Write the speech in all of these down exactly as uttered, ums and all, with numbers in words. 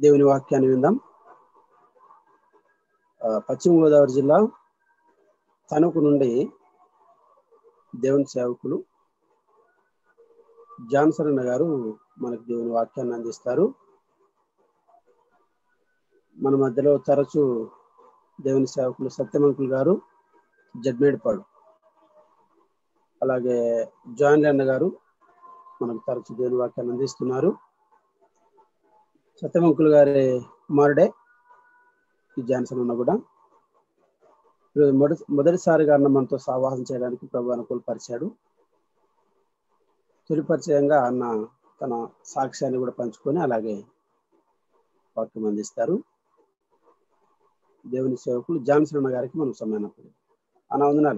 దేవుని వాక్యాన్ని విందాం. పశ్చిమ గోదావరి జిల్లా తణుకు నుండి దేవుని సేవకులు జాన్సన్ అన్న గారు మనకు దేవుని వాక్యాన్ని అందిస్తారు. మన మధ్యలో తరచు దేవుని సేవకులు సత్యమంకులు గారు జడ్మేడ్పాడు, అలాగే జాన్ అన్న గారు మనకు తరచు దేవుని వాక్యాన్ని అందిస్తున్నారు. సత్యమంకులు గారి కుమారుడే ఈ జాన్సన్ అన్న కూడా మొదటి మొదటిసారిగా అన్న మనతో సావాహం చేయడానికి ప్రభు అనుకూలపరిచాడు. తొలి పరిచయంగా అన్న తన సాక్ష్యాన్ని కూడా పంచుకొని అలాగే వాక్యం అందిస్తారు. దేవుని సేవకులు జాన్సన్ అన్న గారికి మనం సమయం అన్న వందనాలు.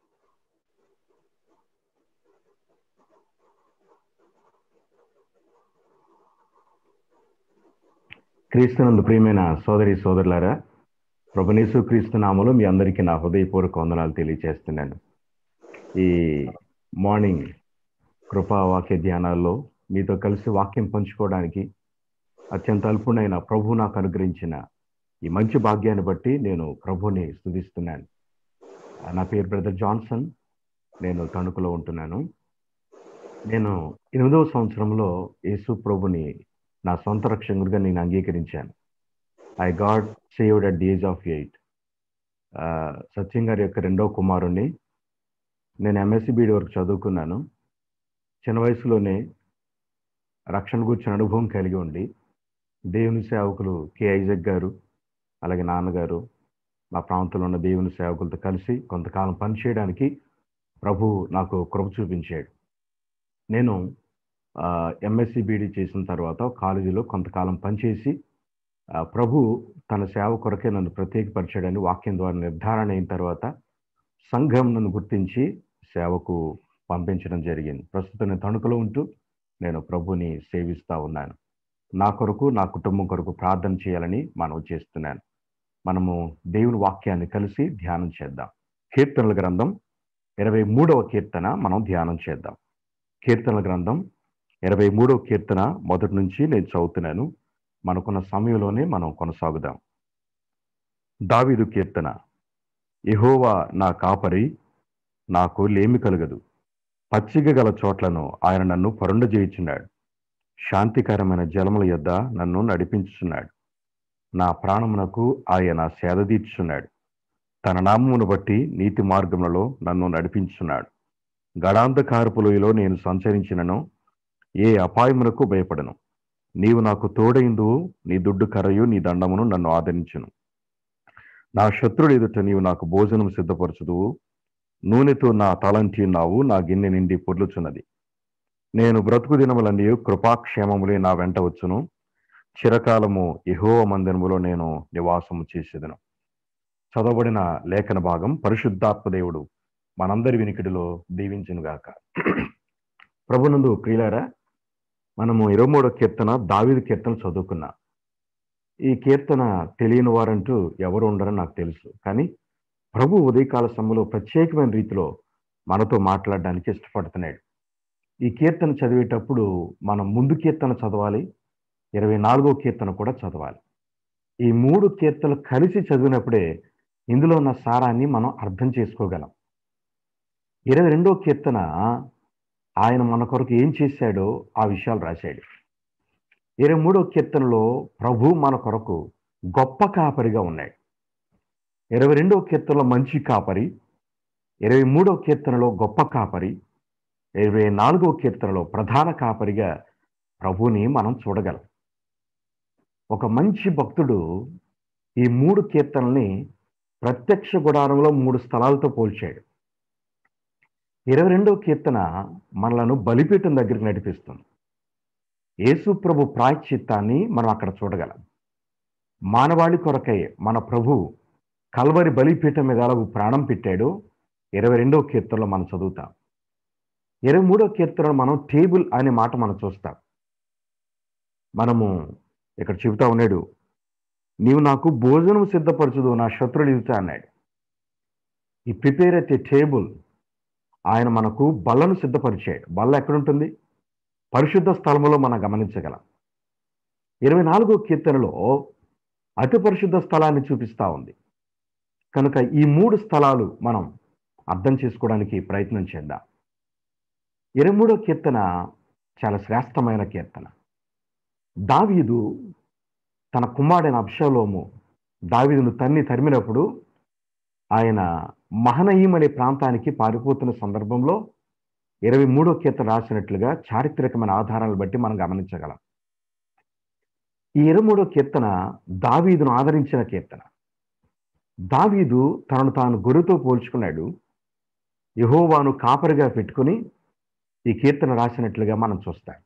క్రీస్తునందు ప్రియమైన సోదరి సోదరులారా, ప్రభునేసు క్రీస్తు నామములో మీ అందరికీ నా హృదయపూర్వక వందనాలు తెలియజేస్తున్నాను. ఈ మార్నింగ్ కృపా వాక్య ధ్యానాల్లో మీతో కలిసి వాక్యం పంచుకోవడానికి అత్యంత అల్పుడైన ప్రభు నాకు అనుగ్రహించిన ఈ మంచి భాగ్యాన్ని బట్టి నేను ప్రభుని స్తుతిస్తున్నాను. నా పేరు బ్రదర్ జాన్సన్, నేను తణుకులో ఉంటున్నాను. నేను ఎనిమిదవ సంవత్సరంలో యేసు ప్రభుని నా సొంత రక్షకుడిగా నేను అంగీకరించాను. I got saved at the age of eight. Satyam గారి యొక్క రెండో కుమారుణ్ణి. నేను ఎంఎస్సి బీడీ వరకు చదువుకున్నాను. చిన్న వయసులోనే రక్షణ గురించిన అనుభవం కలిగి ఉండి దేవుని సేవకులు కె ఐజక్ గారు అలాగే నాన్నగారు మా ప్రాంతంలో ఉన్న దేవుని సేవకులతో కలిసి కొంతకాలం పనిచేయడానికి ప్రభు నాకు కృప చూపించాడు. నేను ఎంఎస్సి బీడీ చేసిన తర్వాత కాలేజీలో కొంతకాలం పనిచేసి ప్రభు తన సేవ కొరకే నన్ను ప్రత్యేకపరిచాడని వాక్యం ద్వారా నిర్ధారణ అయిన తర్వాత సంఘం నన్ను గుర్తించి సేవకు పంపించడం జరిగింది. ప్రస్తుతం నేను తణుకులో ఉంటూ నేను ప్రభుని సేవిస్తూ ఉన్నాను. నా కొరకు నా కుటుంబం కొరకు ప్రార్థన చేయాలని మనం చేస్తున్నాను. మనము దేవుని వాక్యాన్ని కలిసి ధ్యానం చేద్దాం. కీర్తనల గ్రంథం ఇరవై మూడవ కీర్తన మనం ధ్యానం చేద్దాం. కీర్తనల గ్రంథం ఇరవై మూడవ కీర్తన మొదటి నుంచి నేను చదువుతున్నాను. మనకున్న సమయంలోనే మనం కొనసాగుదాం. దావీదు కీర్తన. యెహోవా నా కాపరి, నాకు లేమి కలుగదు. పచ్చిక గల చోట్లను ఆయన నన్ను పరుండజేయుచున్నాడు. శాంతికరమైన జలముల యొద్ద నన్ను నడిపించుచున్నాడు. నా ప్రాణమునకు ఆయన సేద తీర్చుచున్నాడు. తన నామమును బట్టి నీతి మార్గములలో నన్ను నడిపించుచున్నాడు. గడాంధకారపు లోయలో నేను సంచరించినను ఏ అపాయమునకు భయపడను. నీవు నాకు తోడైందువు, నీ దుడ్డు కర్రయు నీ దండమును నన్ను ఆదరించును. నా శత్రుడు ఎదుట నీవు నాకు భోజనం సిద్ధపరచుదువు. నూనెతో నా తలంటి ఉన్నావు, నా గిన్నె నిండి పొర్లుచున్నది. నేను బ్రతుకు దినములన్నీ కృపాక్షేమములే నా వెంట వచ్చును. చిరకాలము యెహోవా మందిరములో నేను నివాసము చేసేదను. చదవబడిన లేఖన భాగం పరిశుద్ధాత్మ దేవుడు మనందరి వినికిడిలో దీవించునుగాక. ప్రభునందు ప్రియులారా, మనము ఇరవై మూడో కీర్తన దావీదు కీర్తన చదువుకున్నాం. ఈ కీర్తన తెలియని వారంటూ ఎవరు ఉండరని నాకు తెలుసు. కానీ ప్రభు ఉదయకాల సమయంలో ప్రత్యేకమైన రీతిలో మనతో మాట్లాడడానికి ఇష్టపడుతున్నాడు. ఈ కీర్తన చదివేటప్పుడు మనం ముందు కీర్తన చదవాలి, ఇరవై నాలుగో కీర్తన కూడా చదవాలి. ఈ మూడు కీర్తనలు కలిసి చదివినప్పుడే ఇందులో ఉన్న సారాన్ని మనం అర్థం చేసుకోగలం. ఇరవై రెండో కీర్తన ఆయన మన కొరకు ఏం చేశాడో ఆ విషయాలు రాశాడు. ఇరవై మూడో కీర్తనలో ప్రభు మన కొరకు గొప్ప కాపరిగా ఉన్నాడు. ఇరవై రెండో కీర్తనలో మంచి కాపరి, ఇరవై మూడో కీర్తనలో గొప్ప కాపరి, ఇరవై నాలుగో కీర్తనలో ప్రధాన కాపరిగా ప్రభుని మనం చూడగలం. ఒక మంచి భక్తుడు ఈ మూడు కీర్తనల్ని ప్రత్యక్ష గుడారంలో మూడు స్థలాలతో పోల్చాడు. ఇరవై రెండో కీర్తన మనలను బలిపీఠం దగ్గరికి నడిపిస్తుంది. యేసు ప్రభు ప్రాయశ్చిత్తాన్ని మనం అక్కడ చూడగలం. మానవాళి కొరకై మన ప్రభు కల్వరి బలిపీఠం మీద అలాగూ ప్రాణం పెట్టాడు. ఇరవై రెండో కీర్తనలో మనం చదువుతాం. ఇరవై మూడో కీర్తనలో మనం టేబుల్ అనే మాట మనం చూస్తాం. మనము ఇక్కడ చెబుతా ఉన్నాడు, నీవు నాకు భోజనం సిద్ధపరచుదు, నా శత్రులు ఎదుట అన్నాడు. ఈ ప్రిపేర్ ఎట్ ఏ టేబుల్. ఆయన మనకు బల్లను సిద్ధపరిచాడు. బల్ల ఎక్కడుంటుంది? పరిశుద్ధ స్థలములో మనం గమనించగలం. ఇరవై నాలుగో కీర్తనలో అతి పరిశుద్ధ స్థలాన్ని చూపిస్తూ ఉంది. కనుక ఈ మూడు స్థలాలు మనం అర్థం చేసుకోవడానికి ప్రయత్నం చేద్దాం. ఇరవై మూడో కీర్తన చాలా శ్రేష్టమైన కీర్తన. దావీదు తన కుమారుడైన అబ్షాలోము దావీదును తన్ని తరిమినప్పుడు ఆయన మహనయీం అనే ప్రాంతానికి పారిపోతున్న సందర్భంలో ఇరవై మూడో కీర్తన రాసినట్లుగా చారిత్రకమైన ఆధారాలను బట్టి మనం గమనించగలం. ఈ ఇరవై మూడో కీర్తన దావీదును ఆదరించిన కీర్తన. దావీదు తనను తాను గొర్రెతో పోల్చుకున్నాడు. యెహోవాను కాపరిగా పెట్టుకుని ఈ కీర్తన రాసినట్లుగా మనం చూస్తాం.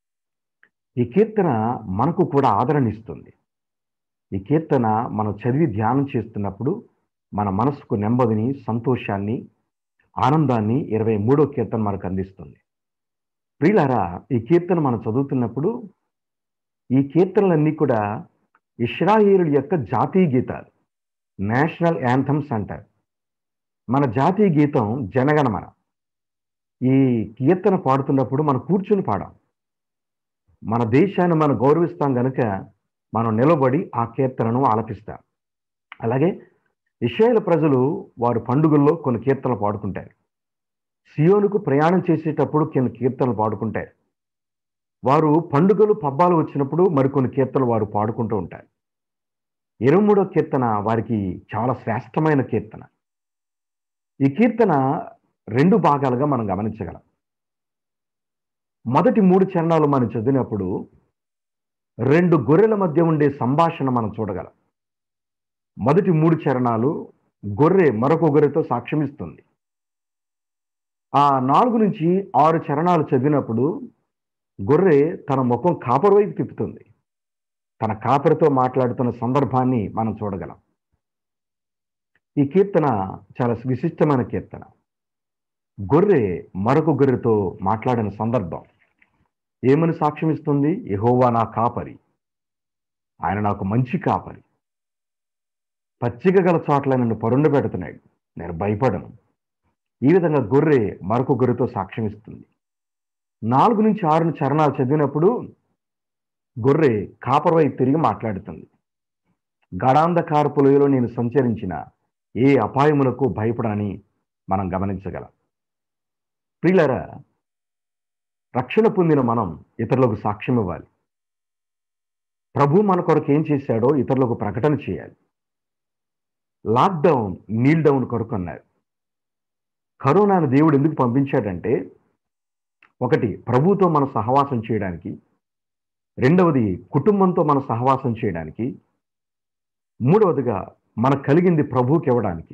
ఈ కీర్తన మనకు కూడా ఆదరణ ఇస్తుంది. ఈ కీర్తన మనం చదివి ధ్యానం చేస్తున్నప్పుడు మన మనసుకు నెమ్మదిని, సంతోషాన్ని, ఆనందాన్ని ఇరవై మూడో కీర్తన మనకు అందిస్తుంది. ప్రియులారా, ఈ కీర్తన మనం చదువుతున్నప్పుడు ఈ కీర్తనలన్నీ కూడా ఇశ్రాయేలుల యొక్క జాతీయ గీతాలు, నేషనల్ యాంథమ్స్ అంటారు. మన జాతీయ గీతం జనగణమన. ఈ కీర్తన పాడుతున్నప్పుడు మనం కూర్చుని పాడాం. మన దేశాన్ని మనం గౌరవిస్తాం కనుక మనం నిలబడి ఆ కీర్తనను ఆలపిస్తాం. అలాగే ఇశ్రాయేలు ప్రజలు వారు పండుగల్లో కొన్ని కీర్తనలు పాడుకుంటారు. సియోనుకు ప్రయాణం చేసేటప్పుడు కొన్ని కీర్తనలు పాడుకుంటారు. వారు పండుగలు పబ్బాలు వచ్చినప్పుడు మరికొన్ని కీర్తనలు వారు పాడుకుంటూ ఉంటారు. ఇరవై మూడో కీర్తన వారికి చాలా శ్రేష్టమైన కీర్తన. ఈ కీర్తన రెండు భాగాలుగా మనం గమనించగలం. మొదటి మూడు చరణాలు మనం చదివినప్పుడు రెండు గొర్రెల మధ్య ఉండే సంభాషణ మనం చూడగలం. మొదటి మూడు చరణాలు గొర్రె మరొక గొర్రెతో సాక్ష్యమిస్తుంది. ఆ నాలుగు నుంచి ఆరు చరణాలు చదివినప్పుడు గొర్రె తన ముఖం కాపరి వైపు తిప్పుతుంది. తన కాపరితో మాట్లాడుతున్న సందర్భాన్ని మనం చూడగలం. ఈ కీర్తన చాలా విశిష్టమైన కీర్తన. గొర్రె మరొక గొర్రెతో మాట్లాడిన సందర్భం ఏమని సాక్ష్యమిస్తుంది? యెహోవా నా కాపరి, ఆయన నాకు మంచి కాపరి, పచ్చిక గల చోట్ల నన్ను పరుండ పెడుతున్నాడు, నేను భయపడను. ఈ విధంగా గొర్రె మరొక గొర్రెతో సాక్ష్యమిస్తుంది. నాలుగు నుంచి ఆరు చరణాలు చదివినప్పుడు గొర్రె కాపరి వైపు తిరిగి మాట్లాడుతుంది. గాఢాంధకారపు లోయలో నేను సంచరించిన ఏ అపాయములకు భయపడని మనం గమనించగలం. ప్రియులారా, రక్షణ పొందిన మనం ఇతరులకు సాక్ష్యం ఇవ్వాలి. ప్రభు మన కొరకు ఏం చేశాడో ఇతరులకు ప్రకటన చేయాలి. లాక్డౌన్ నీల్ డౌన్ కొరకు అన్నారు. కరోనాను దేవుడు ఎందుకు పంపించాడంటే, ఒకటి ప్రభుతో మన సహవాసం చేయడానికి, రెండవది కుటుంబంతో మన సహవాసం చేయడానికి, మూడవదిగా మనకు కలిగింది ప్రభువుకి ఇవ్వడానికి.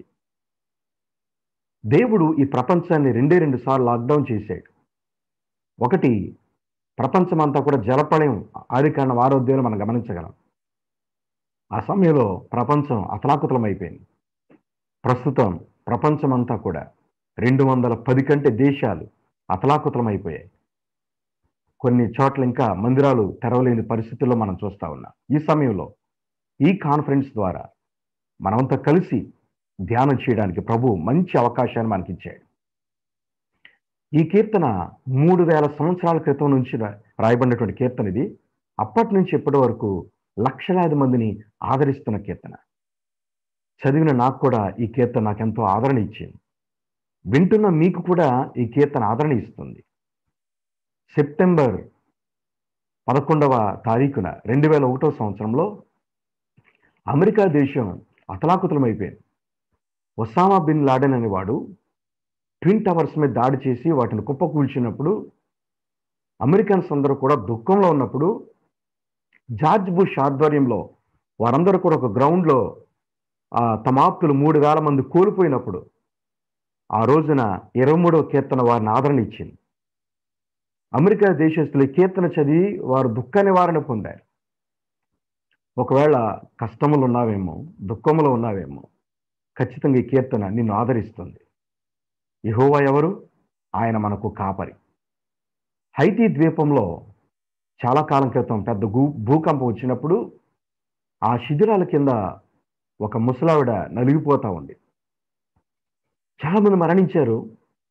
దేవుడు ఈ ప్రపంచాన్ని రెండే రెండు సార్లు లాక్డౌన్ చేశాడు. ఒకటి, ప్రపంచమంతా కూడా జలప్రళయం ఆదికాండం ఆరో అధ్యాయంలో మనం గమనించగలం. ఆ సమయంలో ప్రపంచం అతలాకుతలం అయిపోయింది. ప్రస్తుతం ప్రపంచమంతా కూడా రెండు వందల పది కంటే దేశాలు అతలాకుతలం అయిపోయాయి. కొన్ని చోట్ల ఇంకా మందిరాలు తెరవలేని పరిస్థితుల్లో మనం చూస్తా ఉన్నాం. ఈ సమయంలో ఈ కాన్ఫరెన్స్ ద్వారా మనమంతా కలిసి ధ్యానం చేయడానికి ప్రభు మంచి అవకాశాన్ని మనకిచ్చాడు. ఈ కీర్తన మూడు వేల సంవత్సరాల క్రితం నుంచి రాయబడినటువంటి కీర్తన ఇది. అప్పటి నుంచి ఇప్పటి వరకు లక్షలాది మందిని ఆదరిస్తున్న కీర్తన. చదివిన నాకు కూడా ఈ కీర్తన నాకు ఎంతో ఆదరణ ఇచ్చింది. వింటున్న మీకు కూడా ఈ కీర్తన ఆదరణ ఇస్తుంది. సెప్టెంబర్ పదకొండవ తారీఖున రెండు వేల ఒకటో సంవత్సరంలో అమెరికా దేశం అతలాకుతలం అయిపోయింది. ఒసామా బిన్ లాడెన్ అనేవాడు ట్విన్ టవర్స్ మీద దాడి చేసి వాటిని కుప్పకూల్చినప్పుడు అమెరికన్స్ అందరూ కూడా దుఃఖంలో ఉన్నప్పుడు జార్జ్ బుష్ ఆధ్వర్యంలో వారందరూ కూడా ఒక గ్రౌండ్లో తమ ఆప్తులు మూడు వేల మంది కోల్పోయినప్పుడు ఆ రోజున ఇరవై మూడవ కీర్తన వారిని ఆదరణ ఇచ్చింది. అమెరికా దేశస్తులు కీర్తన చదివి వారు దుఃఖ నివారణ పొందారు. ఒకవేళ కష్టములు ఉన్నావేమో, దుఃఖములో ఉన్నావేమో, ఖచ్చితంగా ఈ కీర్తన నిన్ను ఆదరిస్తుంది. యెహోవా ఎవరు? ఆయన మనకు కాపరి. హైతీ ద్వీపంలో చాలా కాలం క్రితం పెద్ద భూ భూకంపం వచ్చినప్పుడు ఆ శిథిరాల కింద ఒక ముసలావిడ నలిగిపోతా ఉంది. చాలామంది మరణించారు.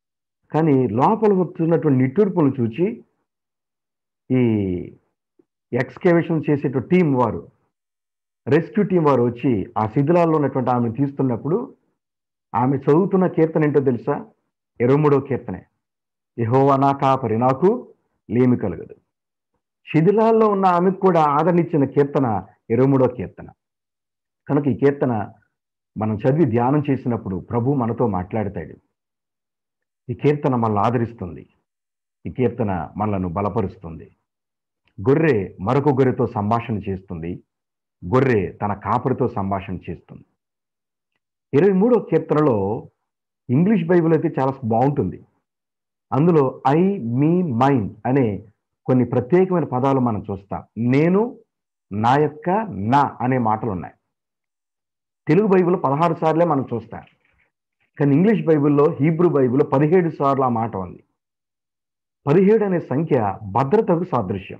కానీ లోపల వస్తున్నటువంటి నిట్టూర్పులను చూచి ఈ ఎక్స్కేవేషన్ చేసేట టీం వారు, రెస్క్యూ టీం వారు వచ్చి ఆ శిథిలాల్లో ఉన్నటువంటి ఆమెను తీస్తున్నప్పుడు ఆమె చదువుతున్న కీర్తన ఏంటో తెలుసా? ఇరవై మూడో కీర్తనే. యెహోవా నా కాపరి, నాకు లేమి కలగదు. శిథిలాల్లో ఉన్న ఆమెకు కూడా ఆదరణిచ్చిన కీర్తన ఇరవై మూడో కీర్తన. కనుక ఈ కీర్తన మనం చదివి ధ్యానం చేసినప్పుడు ప్రభు మనతో మాట్లాడతాడు. ఈ కీర్తన మనల్ని ఆదరిస్తుంది. ఈ కీర్తన మనలను బలపరుస్తుంది. గొర్రె మరొక గొర్రెతో సంభాషణ చేస్తుంది. గొర్రె తన కాపరితో సంభాషణ చేస్తుంది. ఇరవై మూడో కీర్తనలో ఇంగ్లీష్ బైబిల్ అయితే చాలా బాగుంటుంది. అందులో ఐ, మీ, మైన్ అనే కొన్ని ప్రత్యేకమైన పదాలు మనం చూస్తాం. నేను, నా యొక్క, నా అనే మాటలు ఉన్నాయి. తెలుగు బైబిల్ పదహారు సార్లే మనం చూస్తాం. కానీ ఇంగ్లీష్ బైబిల్లో, హీబ్రూ బైబిల్లో పదిహేడు సార్లు ఆ మాట ఉంది. పదిహేడు అనే సంఖ్య భద్రతకు సాదృశ్యం.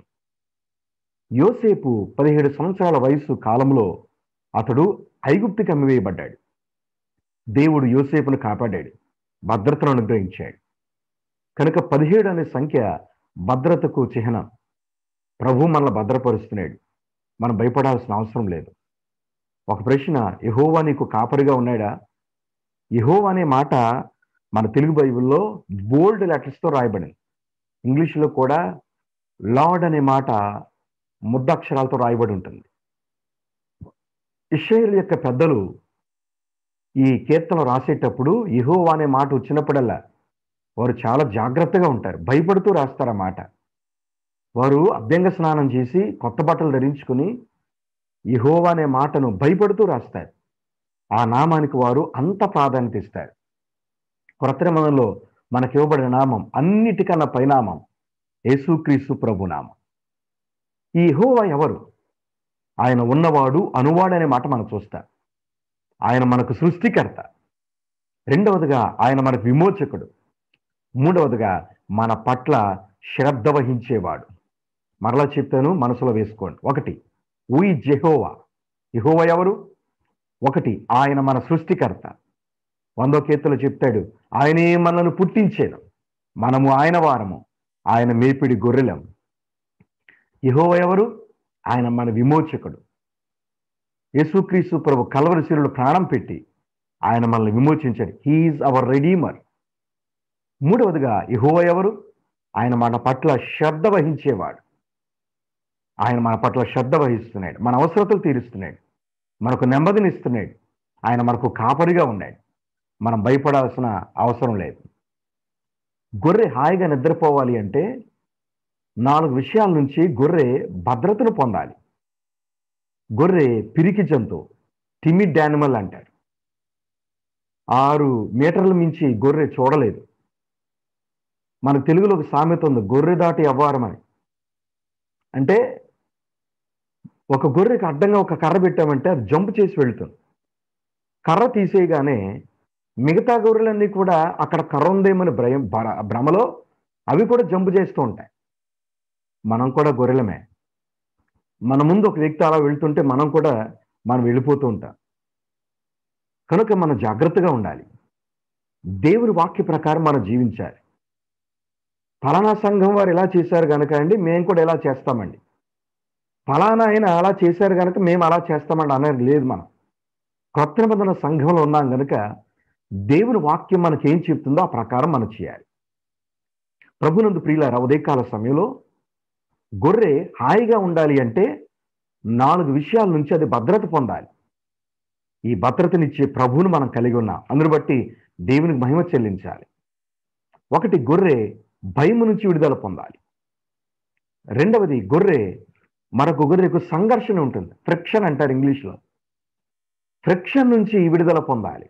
యోసేపు పదిహేడు సంవత్సరాల వయసు కాలంలో అతడు ఐగుప్తుకి అమ్మివేయబడ్డాడు. దేవుడు యోసేపును కాపాడాడు, భద్రతను అనుగ్రహించాడు. కనుక పదిహేడు అనే సంఖ్య భద్రతకు చిహ్నం. ప్రభు మనల్ని భద్రపరుస్తున్నాడు. మనం భయపడాల్సిన అవసరం లేదు. ఒక ప్రశ్న, యెహోవా నీకు కాపరిగా ఉన్నాడా? యెహోవా అనే మాట మన తెలుగు బైబిల్లో బోల్డ్ లెటర్స్తో రాయబడింది. ఇంగ్లీష్లో కూడా లార్డ్ అనే మాట ముద్దక్షరాలతో రాయబడి ఉంటుంది. ఇశ్రాయేలు యొక్క పెద్దలు ఈ కీర్తన రాసేటప్పుడు యెహోవా అనే మాట వచ్చినప్పుడల్లా వారు చాలా జాగ్రత్తగా ఉంటారు. భయపడుతూ రాస్తారు ఆ మాట. వారు అభ్యంగ స్నానం చేసి కొత్త బట్టలు ధరించుకుని యెహోవా అనే మాటను భయపడుతూ రాస్తారు. ఆ నామానికి వారు అంత ప్రాధాన్యత ఇస్తారు. క్రొత్త నిబంధనలో మనకి ఇవ్వబడిన నామం అన్నిటికన్నా పైనామం యేసుక్రీస్తు ప్రభు నామం. ఈ యెహోవా ఎవరు? ఆయన ఉన్నవాడు, అనువాడు అనే మాట మనం చూస్తాం. ఆయన మనకు సృష్టికర్త. రెండవదిగా ఆయన మనకు విమోచకుడు. మూడవదిగా మన పట్ల శ్రద్ధ వహించేవాడు. మరలా చెప్తాను, మనసులో వేసుకోండి. ఒకటి, ఊయి జెహోవా. యెహోవా ఎవరు? ఒకటి, ఆయన మన సృష్టికర్త. వందో కీర్తనలో చెప్తాడు, ఆయనే మనల్ని పుట్టించాడు, మనము ఆయన వారము, ఆయన మేపిడి గొర్రెలం. యెహోవా ఎవరు? ఆయన మన విమోచకుడు. యేసుక్రీస్తు ప్రభు కల్వరి శిలువలో ప్రాణం పెట్టి ఆయన మనల్ని విమోచించాడు. He is our redeemer. మూడవదిగా యెహోవా ఎవరు? ఆయన మన పట్ల శ్రద్ధ వహించేవాడు. ఆయన మన పట్ల శ్రద్ధ వహిస్తున్నాడు, మన అవసరతలు తీరుస్తున్నాడు, మనకు నెమ్మదినిస్తున్నాడు. ఆయన మనకు కాపరిగా ఉన్నాడు. మనం భయపడాల్సిన అవసరం లేదు. గొర్రె హాయిగా నిద్రపోవాలి అంటే నాలుగు విషయాల నుంచి గొర్రె భద్రతను పొందాలి. గొర్రె పిరికి జంతువు, టిమిడ్ యానిమల్ అంటారు. ఆరు మీటర్ల మించి గొర్రె చూడలేదు. మన తెలుగులో ఒక సామెత ఉంది, గొర్రె దాటి అవ్వారం అని. అంటే ఒక గొర్రెకి అడ్డంగా ఒక కర్ర పెట్టామంటే అది జంప్ చేసి వెళ్తుంది. కర్ర తీసేయగానే మిగతా గొర్రెలన్నీ కూడా అక్కడ కర్ర ఉందేమని భయం భ్రమలో అవి కూడా జంప్ చేస్తూ ఉంటాయి. మనం కూడా గొర్రెలమే. మన ముందు ఒక వ్యక్తి అలా వెళ్తుంటే మనం కూడా మనం వెళ్ళిపోతూ ఉంటాం. కనుక మనం జాగ్రత్తగా ఉండాలి. దేవుని వాక్య ప్రకారం మనం జీవించాలి. ఫలానా సంఘం వారు ఎలా చేశారు కనుక అండి మేము కూడా ఎలా చేస్తామండి, ఫలానా ఆయన అలా చేశారు కనుక మేము అలా చేస్తామండి అనేది లేదు. మనం కొత్త నిబంధన సంఘంలో ఉన్నాం కనుక దేవుని వాక్యం మనకి ఏం చెప్తుందో ఆ ప్రకారం మనం చేయాలి. ప్రభునందు ప్రియులారా, ఉదయకాల సమయంలో గొర్రె హాయిగా ఉండాలి అంటే నాలుగు విషయాల నుంచి అది భద్రత పొందాలి. ఈ భద్రతనిచ్చే ప్రభువును మనం కలిగి ఉన్నాం. అందును బట్టి దేవునికి మహిమ చెల్లించాలి. ఒకటి, గొర్రె భయము నుంచి విడుదల పొందాలి. రెండవది, గొర్రె మరొక గొర్రెకు సంఘర్షణ ఉంటుంది, ఫ్రిక్షన్ అంటారు ఇంగ్లీష్లో. ఫ్రిక్షన్ నుంచి విడుదల పొందాలి.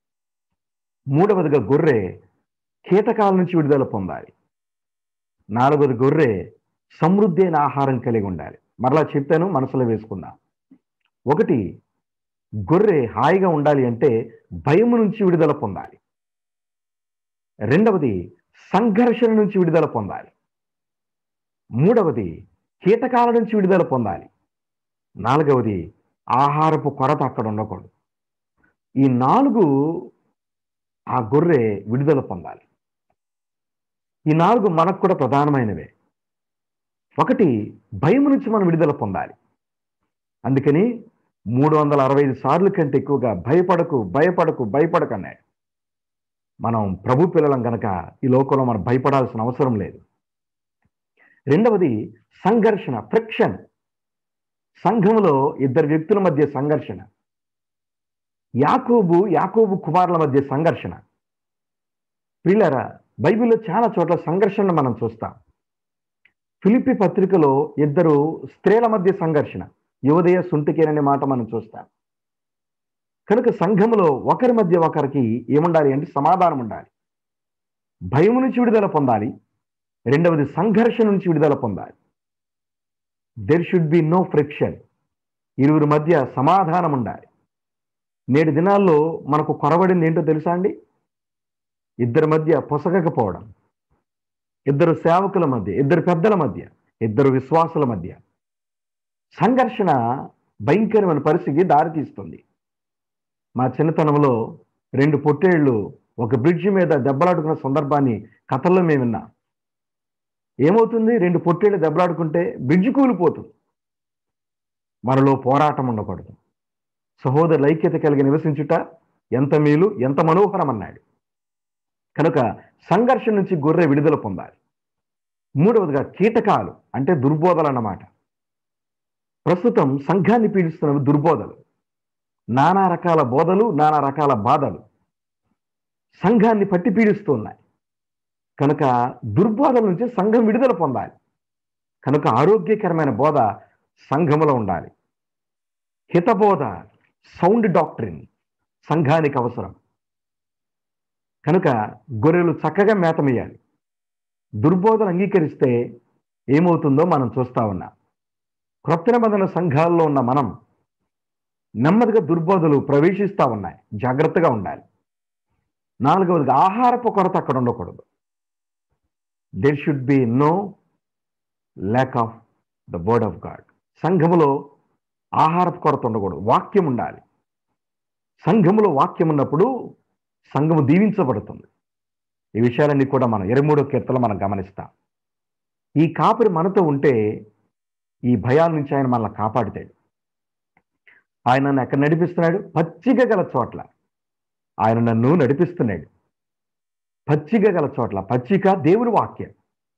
మూడవదిగా గొర్రె కీటకాల నుంచి విడుదల పొందాలి. నాలుగవది, గొర్రె సమృద్ధి అయిన ఆహారం కలిగి ఉండాలి. మరలా చెప్పాను, మనసులో వేసుకుందాం. ఒకటి, గొర్రె హాయిగా ఉండాలి అంటే భయము నుంచి విడుదల పొందాలి. రెండవది, సంఘర్షణ నుంచి విడుదల పొందాలి. మూడవది, కీటకాల నుంచి విడుదల పొందాలి. నాలుగవది, ఆహారపు కొరత అక్కడ ఉండకూడదు. ఈ నాలుగు ఆ గొర్రె విడుదల పొందాలి. ఈ నాలుగు మనకు కూడా ప్రధానమైనవే. ఒకటి, భయం నుంచి మనం విడుదల పొందాలి. అందుకని మూడు వందల అరవై ఐదు సార్లు కంటే ఎక్కువగా భయపడకు భయపడకు భయపడకు అన్నాడు. మనం ప్రభు పిల్లలం గనక ఈ లోకంలో మనం భయపడాల్సిన అవసరం లేదు. రెండవది సంఘర్షణ, ఫ్రిక్షన్. సంఘంలో ఇద్దరు వ్యక్తుల మధ్య సంఘర్షణ, యాకోబు యాకోబు కుమారుల మధ్య సంఘర్షణ. ప్రియులారా, బైబిల్లో చాలా చోట్ల సంఘర్షణ మనం చూస్తాం. ఫిలిప్పి పత్రికలో ఇద్దరు స్త్రీల మధ్య సంఘర్షణ, యువదయ సుంటికేన్ అనే మాట మనం చూస్తాం. కనుక సంఘంలో ఒకరి మధ్య ఒకరికి ఏముండాలి అంటే సమాధానం ఉండాలి. భయం నుంచి విడుదల పొందాలి. రెండవది సంఘర్షణ నుంచి విడుదల పొందాలి. There should be no friction. ఇరువురి మధ్య సమాధానం ఉండాలి. నేటి దినాల్లో మనకు కొరబడింది ఏంటో తెలుసా అండి? ఇద్దరి మధ్య పొసగకపోవడం, ఇద్దరు సేవకుల మధ్య, ఇద్దరు పెద్దల మధ్య, ఇద్దరు విశ్వాసుల మధ్య సంఘర్షణ భయంకరమైన పరిస్థితికి దారితీస్తుంది. మా చిన్నతనంలో రెండు పొట్టేళ్లు ఒక బ్రిడ్జి మీద దెబ్బలాడుకున్న సందర్భాన్ని కథల్లో మేము విన్నాం. ఏమవుతుంది? రెండు పొట్టేళ్లు దెబ్బలాడుకుంటే బ్రిడ్జి కూలిపోతుంది. మనలో పోరాటం ఉండకూడదు. సహోదరుల ఐక్యత కలిగి నివసించుట ఎంత మేలు, ఎంత మనోహరం అన్నాడు. కనుక సంఘర్షణ నుంచి గొర్రె విడుదల పొందాలి. మూడవదిగా కీటకాలు అంటే దుర్బోధలు అన్నమాట. ప్రస్తుతం సంఘాన్ని పీడిస్తున్నవి దుర్బోధలు. నానా రకాల బోధలు, నానా రకాల బాధలు సంఘాన్ని పట్టి పీడిస్తున్నాయి. కనుక దుర్బోధల నుంచి సంఘం విడుదల పొందాలి. కనుక ఆరోగ్యకరమైన బోధ సంఘములో ఉండాలి. హితబోధ, సౌండ్ డాక్ట్రిన్ సంఘానికి అవసరం. కనుక గొర్రెలు చక్కగా మేతమేయాలి. దుర్బోధన అంగీకరిస్తే ఏమవుతుందో మనం చూస్తా ఉన్నాం. క్రొత్త నిబంధన సంఘాల్లో ఉన్న మనం నెమ్మదిగా దుర్బోధలు ప్రవేశిస్తూ ఉన్నాయి. జాగ్రత్తగా ఉండాలి. నాలుగవదిగా ఆహారపు కొరత అక్కడ ఉండకూడదు. There should be no lack of the word of God. సంఘములో ఆహారపు కొరత ఉండకూడదు. వాక్యం ఉండాలి. సంఘములో వాక్యం ఉన్నప్పుడు సంఘము దీవించబడుతుంది. ఈ విషయాలన్నీ కూడా మనం ఇరవై మూడో కీర్తనలో మనం గమనిస్తాం. ఈ కాపరి మనతో ఉంటే ఈ భయాల నుంచి ఆయన మనల్ని కాపాడుతాడు. ఆయన నన్ను ఎక్కడ నడిపిస్తున్నాడు? పచ్చిక గల చోట్ల ఆయన నన్ను నడిపిస్తున్నాడు. పచ్చిక గల చోట్ల, పచ్చిక దేవుని వాక్యం.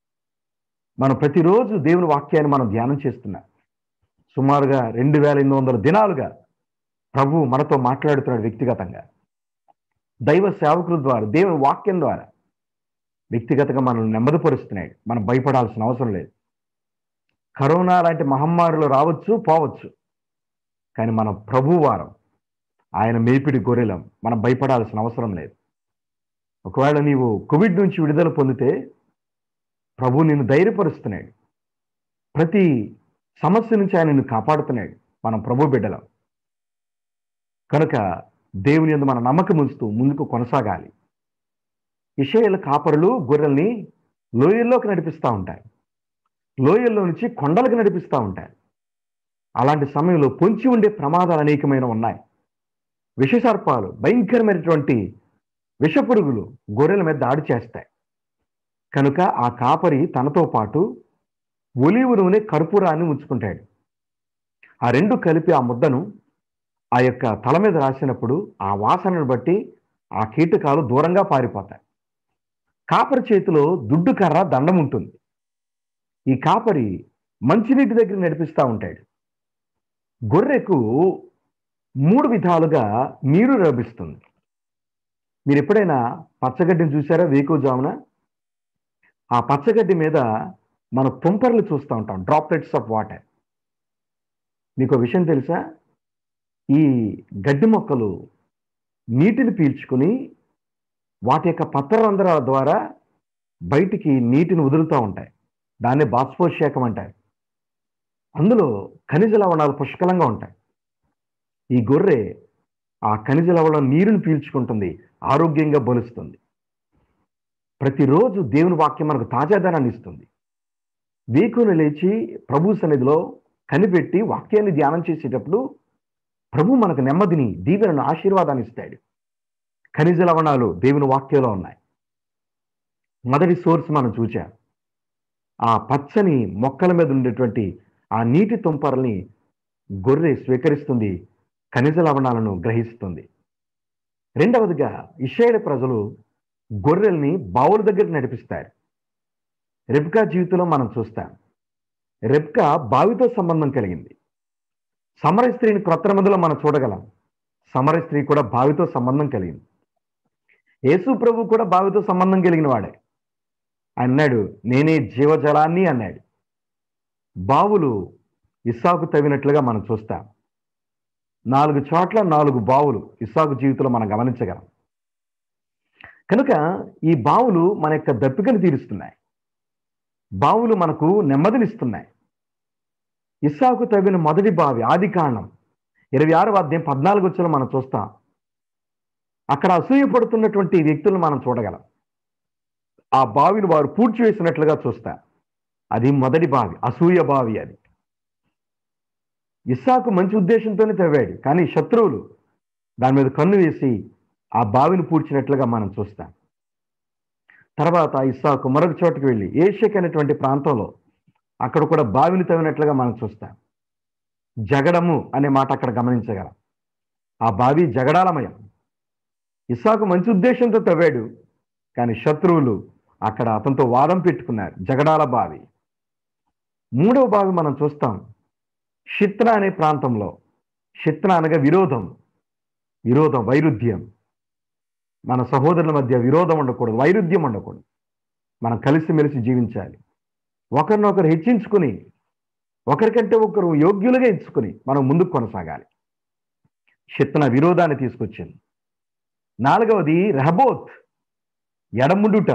మనం ప్రతిరోజు దేవుని వాక్యాన్ని మనం ధ్యానం చేస్తున్నాం. సుమారుగా రెండు వేల ఎనిమిది వందల దినాలుగా ప్రభు మనతో మాట్లాడుతున్నాడు వ్యక్తిగతంగా. దైవ సేవకుల ద్వారా, దేవుని వాక్యం ద్వారా వ్యక్తిగతంగా మనల్ని నెమ్మదిపరుస్తున్నాడు. మనం భయపడాల్సిన అవసరం లేదు. కరోనా లాంటి మహమ్మారులు రావచ్చు, పోవచ్చు. కానీ మన ప్రభు వారం, ఆయన మేపిడి గొర్రెలం. మనం భయపడాల్సిన అవసరం లేదు. ఒకవేళ నీవు కోవిడ్ నుంచి విడుదల పొందితే ప్రభు నిన్ను ధైర్యపరుస్తున్నాడు. ప్రతి సమస్య నుంచి ఆయన నిన్ను కాపాడుతున్నాడు. మనం ప్రభు బిడ్డలం. కనుక దేవుని యందు మన నమ్మకం ఉంచుతూ ముందుకు కొనసాగాలి. ఇశ్రాయేలు కాపరులు గొర్రెల్ని లోయల్లోకి నడిపిస్తూ ఉంటాయి. లోయల్లో నుంచి కొండలకు నడిపిస్తూ ఉంటాయి. అలాంటి సమయంలో పొంచి ఉండే ప్రమాదాలు అనేకమైన ఉన్నాయి. విషసర్పాలు, భయంకరమైనటువంటి విషపురుగులు గొర్రెల మీద దాడి చేస్తాయి. కనుక ఆ కాపరి తనతో పాటు ఒలీవ నూనె, కర్పూరాన్ని ఉంచుకుంటాడు. ఆ రెండు కలిపి ఆ ముద్దను ఆ యొక్క తల మీద రాసినప్పుడు ఆ వాసనను బట్టి ఆ కీటకాలు దూరంగా పారిపోతాయి. కాపరి చేతిలో దుడ్డు కర్ర, దండం ఉంటుంది. ఈ కాపరి మంచినీటి దగ్గర నడిపిస్తూ ఉంటాడు. గొర్రెకు మూడు విధాలుగా నీరు లభిస్తుంది. మీరు ఎప్పుడైనా పచ్చగడ్డిని చూసారా? వేకువజామున ఆ పచ్చగడ్డి మీద మన తుంపర్లు చూస్తూ ఉంటాం, డ్రాప్లెట్స్ ఆఫ్ వాటర్. మీకు విషయం తెలుసా? ఈ గడ్డి మొక్కలు నీటిని పీల్చుకుని వాటి యొక్క పత్రరంధ్రాల ద్వారా బయటికి నీటిని వదులుతూ ఉంటాయి. దాన్ని బాష్పోత్సేకం అంటారు. అందులో ఖనిజ లవణాలు పుష్కలంగా ఉంటాయి. ఈ గొర్రె ఆ ఖనిజ లవణం నీరుని పీల్చుకుంటుంది, ఆరోగ్యంగా బలుస్తుంది. ప్రతిరోజు దేవుని వాక్యం మనకు తాజాదనాన్ని ఇస్తుంది. వేకుని లేచి ప్రభు సన్నిధిలో కనిపెట్టి వాక్యాన్ని ధ్యానం చేసేటప్పుడు ప్రభు మనకు నెమ్మదిని, దీవెనను, ఆశీర్వాదాన్ని ఇస్తాడు. ఖనిజ లవణాలు దేవుని వాక్యంలో ఉన్నాయి. మొదటి సోర్స్ మనం చూచాం. ఆ పచ్చని మొక్కల మీద ఉండేటువంటి ఆ నీటి తుంపరల్ని గొర్రె స్వీకరిస్తుంది, ఖనిజ లవణాలను గ్రహిస్తుంది. రెండవదిగా ఇశ్రాయేలు ప్రజలు గొర్రెల్ని బావుల దగ్గరికి నడిపిస్తారు. రెబ్కా జీవితంలో మనం చూస్తాం. రెబ్కా బావితో సంబంధం కలిగింది. సమర స్త్రీని క్రొత్త నిబంధనలో మనం చూడగలం. సమర స్త్రీ కూడా బావితో సంబంధం కలిగింది. యేసు ప్రభు కూడా బావితో సంబంధం కలిగిన వాడే. అన్నాడు, నేనే జీవజలాన్ని అన్నాడు. బావులు ఇస్సాకు తవ్వినట్లుగా మనం చూస్తాం. నాలుగు చోట్ల నాలుగు బావులు ఇస్సాకు జీవితంలో మనం గమనించగలం. కనుక ఈ బావులు మన యొక్క దప్పికను తీరుస్తున్నాయి. బావులు మనకు నెమ్మదినిస్తున్నాయి. ఇస్సాకు తవ్విన మొదటి బావి ఆది కాండం ఇరవై ఆరవ అధ్యాయం పద్నాలుగు వచ్చలో మనం చూస్తాం. అక్కడ అసూయపడుతున్నటువంటి వ్యక్తులను మనం చూడగలం. ఆ బావిని వారు పూడ్చివేసినట్లుగా చూస్తా. అది మొదటి బావి, అసూయ బావి. అది ఇస్సాకు మంచి ఉద్దేశంతోనే తవ్వాడు, కానీ శత్రువులు దాని మీద కన్ను వేసి ఆ బావిని పూడ్చినట్లుగా మనం చూస్తాం. తర్వాత ఇస్సాకు మరొక చోటుకు వెళ్ళి ఏషెక్ అనేటువంటి ప్రాంతంలో అక్కడ కూడా బావిని తవ్వినట్లుగా మనం చూస్తాం. జగడము అనే మాట అక్కడ గమనించగలం. ఆ బావి జగడాలమయం. ఇస్సాకు మంచి ఉద్దేశంతో తవ్వాడు, కానీ శత్రువులు అక్కడ అతనితో వాదం పెట్టుకున్నారు. జగడాల బావి. మూడవ బావి మనం చూస్తాం షిత్నా అనే ప్రాంతంలో. షిత్నా అనగా విరోధం, విరోధం, వైరుధ్యం. మన సహోదరుల మధ్య విరోధం ఉండకూడదు, వైరుధ్యం ఉండకూడదు. మనం కలిసిమెలిసి జీవించాలి. ఒకరినొకరు హెచ్చించుకుని, ఒకరికంటే ఒకరు యోగ్యులుగా ఎంచుకుని మనం ముందుకు కొనసాగాలి. షిత్నా విరోధాన్ని తీసుకొచ్చింది. నాలుగవది రెహబోత్, ఎడముండుట.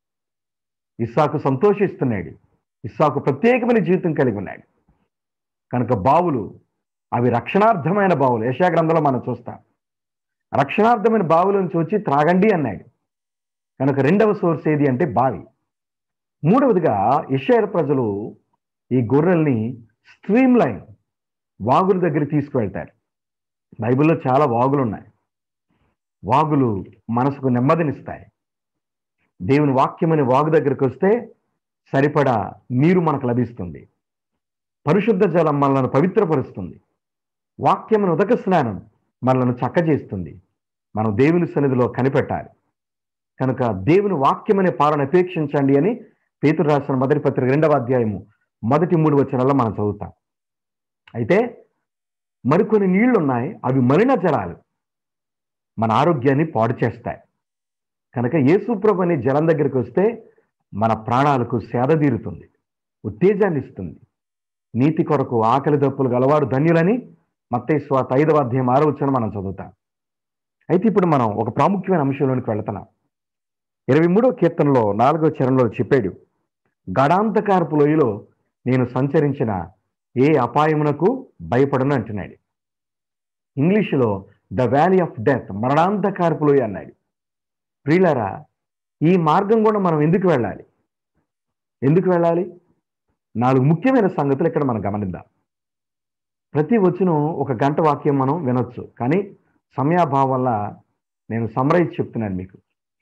ఇస్సాకు సంతోషిస్తున్నాడు. ఇస్సాకు ప్రత్యేకమైన జీవితం కలిగి ఉన్నాడు కనుక బావులు అవి రక్షణార్థమైన బావులు. యెషయా గ్రంథంలో మనం చూస్తాం. రక్షణార్థమైన బావుల నుంచి వచ్చి త్రాగండి అన్నాడు. కనుక రెండవ సోర్స్ ఏది అంటే బావి. మూడవదిగా ఇశ్రాయేలు ప్రజలు ఈ గొర్రెల్ని స్ట్రీమ్ లైన్, వాగుల దగ్గర తీసుకువెళ్తారు. బైబిల్లో చాలా వాగులు ఉన్నాయి. వాగులు మనసుకు నెమ్మదినిస్తాయి. దేవుని వాక్యమనే వాగు దగ్గరికి వస్తే సరిపడా నీరు మనకు లభిస్తుంది. పరిశుద్ధ జలం మనలను పవిత్రపరుస్తుంది. వాక్యమును ఉదక స్నానం మనలను చక్కజేస్తుంది. మనం దేవుని సన్నిధిలో కనిపెట్టాలి. కనుక దేవుని వాక్యమనే పాలన అపేక్షించండి అని పేతురు రాసిన మొదటి పత్రిక రెండవ అధ్యాయము మొదటి మూడు వచనాల్లో మనం చదువుతాం. అయితే మరికొన్ని నీళ్లు ఉన్నాయి, అవి మలిన జలాలు, మన ఆరోగ్యాన్ని పాడు చేస్తాయి. కనుక యేసు ప్రభు అనే జలం దగ్గరికి వస్తే మన ప్రాణాలకు సేద తీరుతుంది, ఉత్తేజాన్ని ఇస్తుంది. నీతి కొరకు ఆకలి దప్పులు గలవారు ధన్యులని మత్తయి సువార్త ఐదవ అధ్యాయం ఆరవ వచనం మనం చదువుతాం. అయితే ఇప్పుడు మనం ఒక ప్రాముఖ్యమైన అంశంలోనికి వెళుతున్నాం. ఇరవై మూడవ కీర్తనలో నాలుగవ చరణంలో చెప్పాడు, గడాంధకారపు లోయలో నేను సంచరించిన ఏ అపాయమునకు భయపడను అంటున్నాడు. ఇంగ్లీషులో ద వ్యాలీ ఆఫ్ డెత్, మరణాంధకారపు లోయ అన్నాడు. ప్రియులారా, ఈ మార్గం కూడా మనం ఎందుకు వెళ్ళాలి? ఎందుకు వెళ్ళాలి? నాలుగు ముఖ్యమైన సంగతులు ఇక్కడ మనం గమనిద్దాం. ప్రతి వచనం ఒక గంట వాక్యం మనం వినొచ్చు, కానీ సమయాభావం వల్ల నేను సమ్మరైజ్ చెప్తున్నాను మీకు.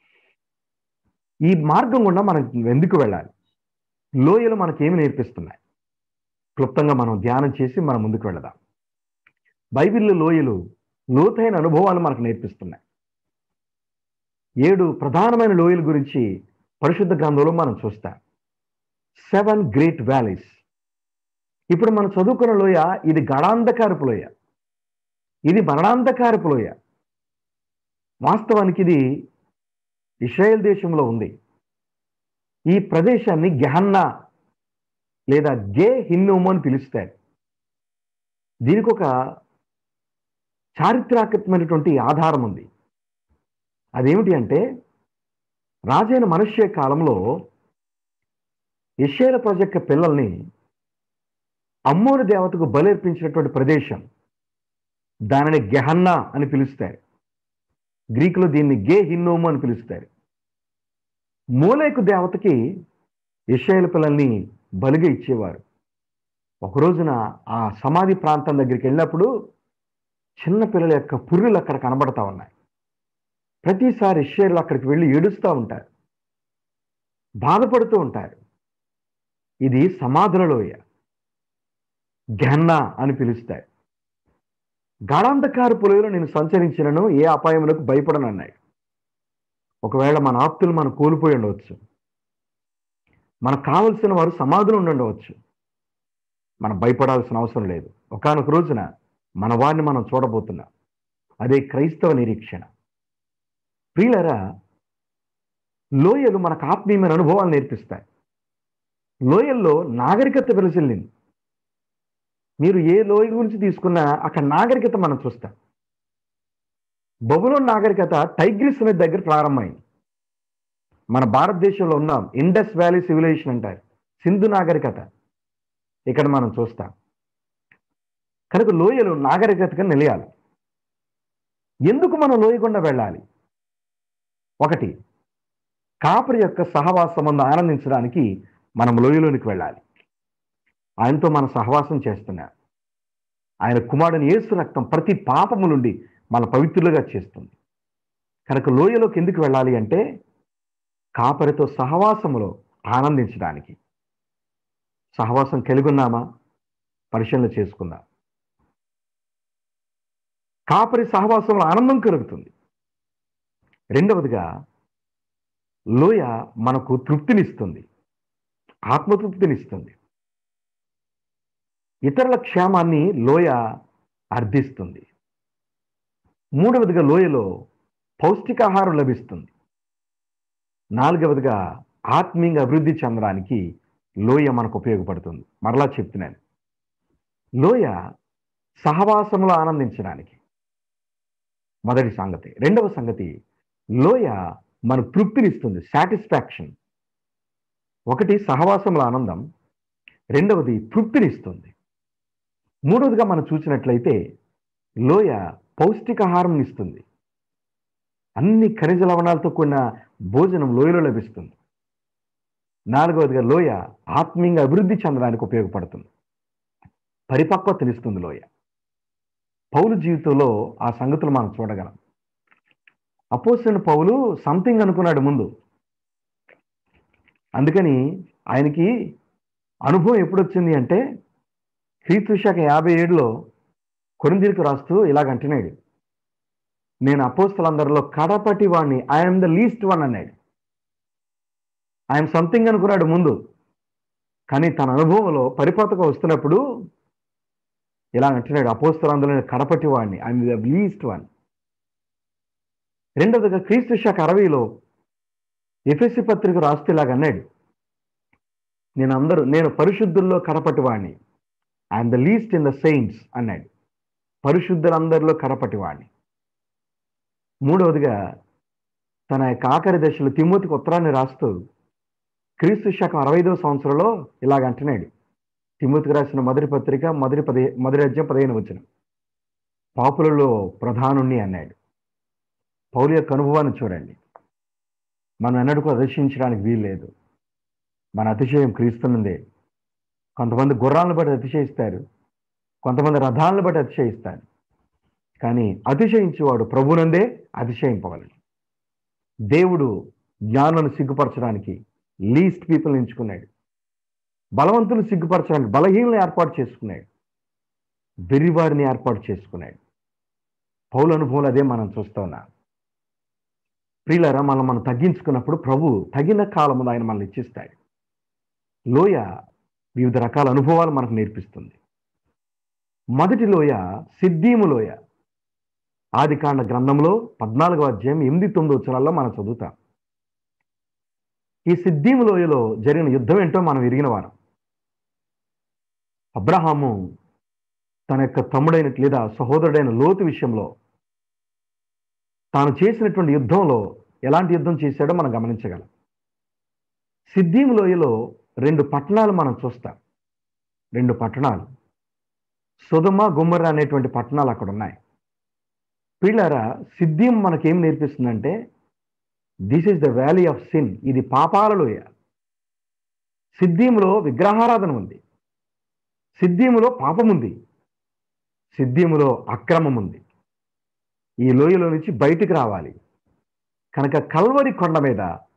ఈ మార్గం గుండా మనం ఎందుకు వెళ్ళాలి? లోయలు మనకేమి నేర్పిస్తున్నాయి? క్లుప్తంగా మనం ధ్యానం చేసి మనం ముందుకు వెళదాం. బైబిల్లో లోయలు లోతైన అనుభవాలు మనకు నేర్పిస్తున్నాయి. ఏడు ప్రధానమైన లోయల గురించి పరిశుద్ధ గ్రంథంలో మనం చూస్తాం. Seven great valleys. ఇప్పుడు మనం చదువుకున్న లోయ ఇది గడాంధకారపు లోయ, ఇది మరణాంధకారపు లోయ. వాస్తవానికి ఇది ఇశ్రాయేల్ దేశంలో ఉంది. ఈ ప్రదేశాన్ని గెహన్నా లేదా గే హిన్నోము అని పిలుస్తారు. దీనికి ఒక చారిత్రాత్మకమైనటువంటి ఆధారం ఉంది. అదేమిటి అంటే, రాజైన మనష్య కాలంలో ఇశ్రాయేలు ప్రజల యొక్క పిల్లల్ని అమ్మోను దేవతకు బలర్పించినటువంటి ప్రదేశం, దానిని గెహన్నా అని పిలుస్తారు. గ్రీకులో దీన్ని గే హిన్నోము అని పిలుస్తారు. మోలేకు దేవతకి ఇశ్రాయేలు పిల్లల్ని బలిగా ఇచ్చేవారు. ఒక రోజున ఆ సమాధి ప్రాంతం దగ్గరికి వెళ్ళినప్పుడు చిన్న పిల్లల యొక్క పుర్రెలు అక్కడ కనబడతా ఉన్నాయి. ప్రతిసారి ఇశ్రాయేలు అక్కడికి వెళ్ళి ఏడుస్తూ ఉంటారు, బాధపడుతూ ఉంటారు. ఇది సమాధుల లోయ, గెహన్నా అని పిలుస్తాయి. గాఢాంధకార పొలంలో నేను సంచరించినను ఏ అపాయములకు భయపడను అన్నాడు. ఒకవేళ మన ఆప్తులు మనం కోల్పోయి ఉండవచ్చు, మనకు కావలసిన వారు సమాధులు ఉండవచ్చు, మనం భయపడాల్సిన అవసరం లేదు. ఒకానొక రోజున మన వారిని మనం చూడబోతున్నాం. అదే క్రైస్తవ నిరీక్షణ. ప్రియులారా, లోయలు మనకు ఆత్మీయమైన అనుభవాలు నేర్పిస్తాయి. లోయల్లో నాగరికత వెలసిల్లింది. మీరు ఏ లోయ గురించి తీసుకున్నా అక్కడ నాగరికత మనం చూస్తాం. బబులోన్ నాగరికత టైగ్రిస్ నది దగ్గర ప్రారంభమైంది. మన భారతదేశంలో ఉన్నాం, ఇండస్ వ్యాలీ సివిలైజేషన్ అంటారు, సింధు నాగరికత ఇక్కడ మనం చూస్తాం. కనుక లోయలు నాగరికతగా నిలయాలి. ఎందుకు మనం లోయ గుండా వెళ్ళాలి? ఒకటి, కాపరి యొక్క సహవాసమందు ఆనందించడానికి మనం లోయలోనికి వెళ్ళాలి. ఆయనతో మనం సహవాసం చేస్తున్నాం. ఆయన కుమారుని యేసు రక్తం ప్రతి పాపము నుండి మన పవిత్రులుగా చేస్తుంది. కనుక లోయలోకి ఎందుకు వెళ్ళాలి అంటే కాపరితో సహవాసములో ఆనందించడానికి. సహవాసం కలిగి ఉన్నామా? పరిశీలన చేసుకుందాం. కాపరి సహవాసంలో ఆనందం కలుగుతుంది. రెండవదిగా, లోయ మనకు తృప్తినిస్తుంది, ఆత్మతృప్తినిస్తుంది. ఇతరుల క్షేమాన్ని లోయ అర్థిస్తుంది. మూడవదిగా, లోయలో పౌష్టికాహారం లభిస్తుంది. నాలుగవదిగా, ఆత్మీయంగా అభివృద్ధి చెందడానికి లోయ మనకు ఉపయోగపడుతుంది. మరలా చెప్తున్నాను, లోయ సహవాసంలో ఆనందించడానికి మొదటి సంగతి. రెండవ సంగతి, లోయ మనకు తృప్తినిస్తుంది, సాటిస్ఫాక్షన్. ఒకటి సహవాసంలో ఆనందం, రెండవది తృప్తినిస్తుంది. మూడవదిగా మనం చూసినట్లయితే లోయ పౌష్టికాహారం ఇస్తుంది. అన్ని ఖనిజ లవణాలతో కూడిన భోజనం లోయలో లభిస్తుంది. నాలుగవదిగా, లోయ ఆత్మీయంగా అభివృద్ధి చెందడానికి ఉపయోగపడుతుంది, పరిపక్వతనిస్తుంది లోయ. పౌలు జీవితంలో ఆ సంగతులు మనం చూడగలం. అపోస్తలుడైన పౌలు సంథింగ్ అనుకున్నాడు ముందు. అందుకని ఆయనకి అనుభవం ఎప్పుడొచ్చింది అంటే క్రీస్తు శాఖ యాభై ఏడులో కొరింథీయులకు రాస్తూ ఇలాగంటున్నాడు, నేను అపోస్తలులందరిలో కడపటి వాడిని, ఐఎమ్ ద లీస్ట్ వన్ అన్నాడు. ఆయన సంథింగ్ అనుకున్నాడు ముందు, కానీ తన అనుభవంలో పరిపక్వత వస్తున్నప్పుడు ఇలా అంటున్నాడు, అపోస్తలులందరిలో కడపటి వాడిని, ఐఎమ్ ద లీస్ట్ వన్. రెండవదిగా, క్రీస్తు శాఖ అరవైలో ఎఫెసీ పత్రిక రాస్తూ ఇలాగ అన్నాడు, నేను అందరూ నేను పరిశుద్ధుల్లో కడపటి వాడిని, I'm the least in the saints అన్నాడు. పరిశుద్ధులందరిలో కడపటి వాడిని. మూడవదిగా, తన యొక్క ఆఖరి దశలో తిమోతికి ఉత్తరాన్ని రాస్తూ క్రీస్తు శకం అరవై ఐదవ సంవత్సరంలో ఇలాగ అంటున్నాడు, తిమోతికి రాసిన మొదటి పత్రిక మొదటి పది మొదటి అధ్యాయం పదిహేను వచనం, పాపులలో ప్రధానుణ్ణి అన్నాడు. పౌలు యొక్క అనుభవాన్ని చూడండి. మనం ఎన్నడూ అతిశయించడానికి వీల్లేదు. మన అతిశయం క్రీస్తునుందే. కొంతమంది గుర్రాలను బట్టి అతిశయిస్తారు, కొంతమంది రథాలను బట్టి అతిశయిస్తారు. కానీ అతిశయించేవాడు ప్రభునందే అతిశయింపగలడు. దేవుడు జ్ఞానులను సిగ్గుపరచడానికి లీస్ట్ పీపుల్ ఎంచుకున్నాడు. బలవంతులు సిగ్గుపరచడానికి బలహీనలను ఏర్పాటు చేసుకున్నాడు. వెర్రివారిని ఏర్పాటు చేసుకున్నాడు. పౌలు అనుభవం అదే మనం చూస్తూ ఉన్నాం. ప్రియులారా, మనం మనం తగ్గించుకున్నప్పుడు ప్రభు తగిన కాలములో ఆయన మనల్ని ఇచ్చిస్తాడు. లోయ వివిధ రకాల అనుభవాలు మనకు నేర్పిస్తుంది. మొదటి లోయ సిద్దీము లోయ. ఆదికాండ గ్రంథంలో పద్నాలుగో అధ్యాయం ఎనిమిది తొమ్మిది వచనాల్లో మనం చదువుతాం. ఈ సిద్దీము లోయలో జరిగిన యుద్ధం ఏంటో మనం ఎరిగిన వారం. అబ్రహాము తన యొక్క తమ్ముడైన లేదా సహోదరుడైన లోతు విషయంలో తాను చేసినటువంటి యుద్ధంలో ఎలాంటి యుద్ధం చేశాడో మనం గమనించగలం. సిద్దీము లోయలో రెండు పట్టణాలు మనం చూస్తాం. రెండు పట్టణాలు, సొదొమ గొమొర్రా అనేటువంటి పట్టణాలు అక్కడ ఉన్నాయి. పిల్లరా, సిద్దీం మనకేం నేర్పిస్తుందంటే this is the valley of sin. ఇది పాపాల లోయ. సిద్దీములో విగ్రహారాధన ఉంది, సిద్దీములో పాపం ఉంది, సిద్దీములో అక్రమం ఉంది. ఈ లోయలో నుంచి బయటికి రావాలి. కనుక కల్వరి కొండ మీద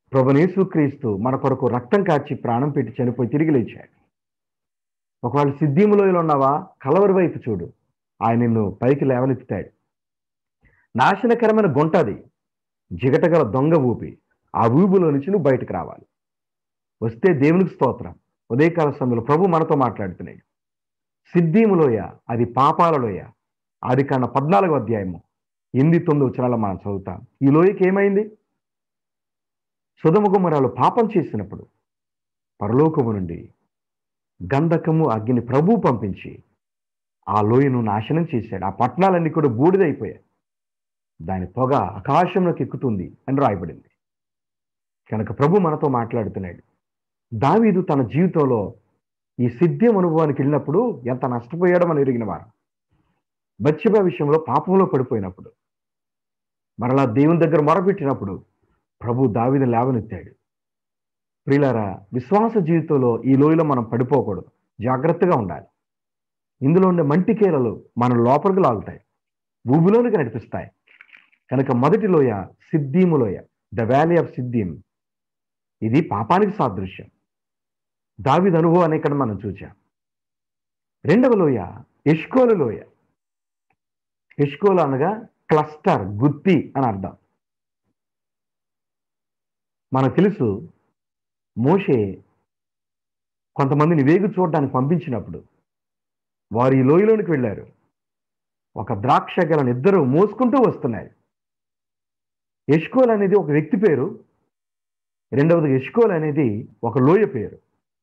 ప్రభువైన యేసుక్రీస్తు మన కొరకు రక్తం కాచి ప్రాణం పెట్టి చనిపోయి తిరిగి లేచాడు. ఒకవేళ సిద్ధిము లోయలో ఉన్నావా, కలవరి వైపు చూడు, ఆయన నిన్ను పైకి లేవనెత్తుతాడు. నాశనకరమైన గుంటది, జిగటగల దొంగ ఊపి, ఆ ఊబిలో నుంచి నువ్వు బయటకు రావాలి. వస్తే దేవునికి స్తోత్రం. ఉదయకాల సమయంలో ప్రభు మనతో మాట్లాడుతున్నాడు. సిద్ధిము లోయ అది పాపాల లోయ. ఆది కాండ పద్నాలుగో అధ్యాయము ఎనిమిది తొమ్మిది వచనాలు మనం చదువుతాం. ఈ లోయకి ఏమైంది? సొదొమ గొమొర్రాలు పాపం చేసినప్పుడు పరలోకము నుండి గంధకము అగ్ని ప్రభు పంపించి ఆ లోయను నాశనం చేశాడు. ఆ పట్టణాలన్నీ కూడా బూడిదైపోయాయి. దాని పొగ ఆకాశంలోకి ఎక్కుతుంది అని రాయబడింది. కనుక ప్రభు మనతో మాట్లాడుతున్నాడు. దావీదు తన జీవితంలో ఈ సిద్ధ్యం అనుభవానికి వెళ్ళినప్పుడు ఎంత నష్టపోయాడో మనం ఎరిగిన వారు. బత్షెబ విషయంలో పాపంలో పడిపోయినప్పుడు, మరలా దేవుని దగ్గర మొరపెట్టినప్పుడు ప్రభు దావీదును లేవనెత్తాడు. ప్రియులారా, విశ్వాస జీవితంలో ఈ లోయలో మనం పడిపోకూడదు, జాగ్రత్తగా ఉండాలి. ఇందులో ఉండే మంటికేలలు మన లోపలికి లాగుతాయి, ఊబిలోనికి నడిపిస్తాయి. కనుక మొదటి లోయ సిద్దీము లోయ, ద వ్యాలీ ఆఫ్ సిద్దీం. ఇది పాపానికి సాదృశ్యం. దావీదు అనుభవాన్ని ఇక్కడ మనం చూచాం. రెండవ లోయ ఎష్కోలు లోయ. ఎష్కోలు అనగా క్లస్టర్, గుత్తి అని అర్థం. మనకు తెలుసు, మోషే కొంతమందిని వేగు చూడడానికి పంపించినప్పుడు వారు ఈ లోయలోనికి వెళ్ళారు. ఒక ద్రాక్ష గెలను ఇద్దరు మోసుకుంటూ వస్తున్నారు. ఎష్కోల్ అనేది ఒక వ్యక్తి పేరు, రెండవది ఎష్కోల్ అనేది ఒక లోయ పేరు.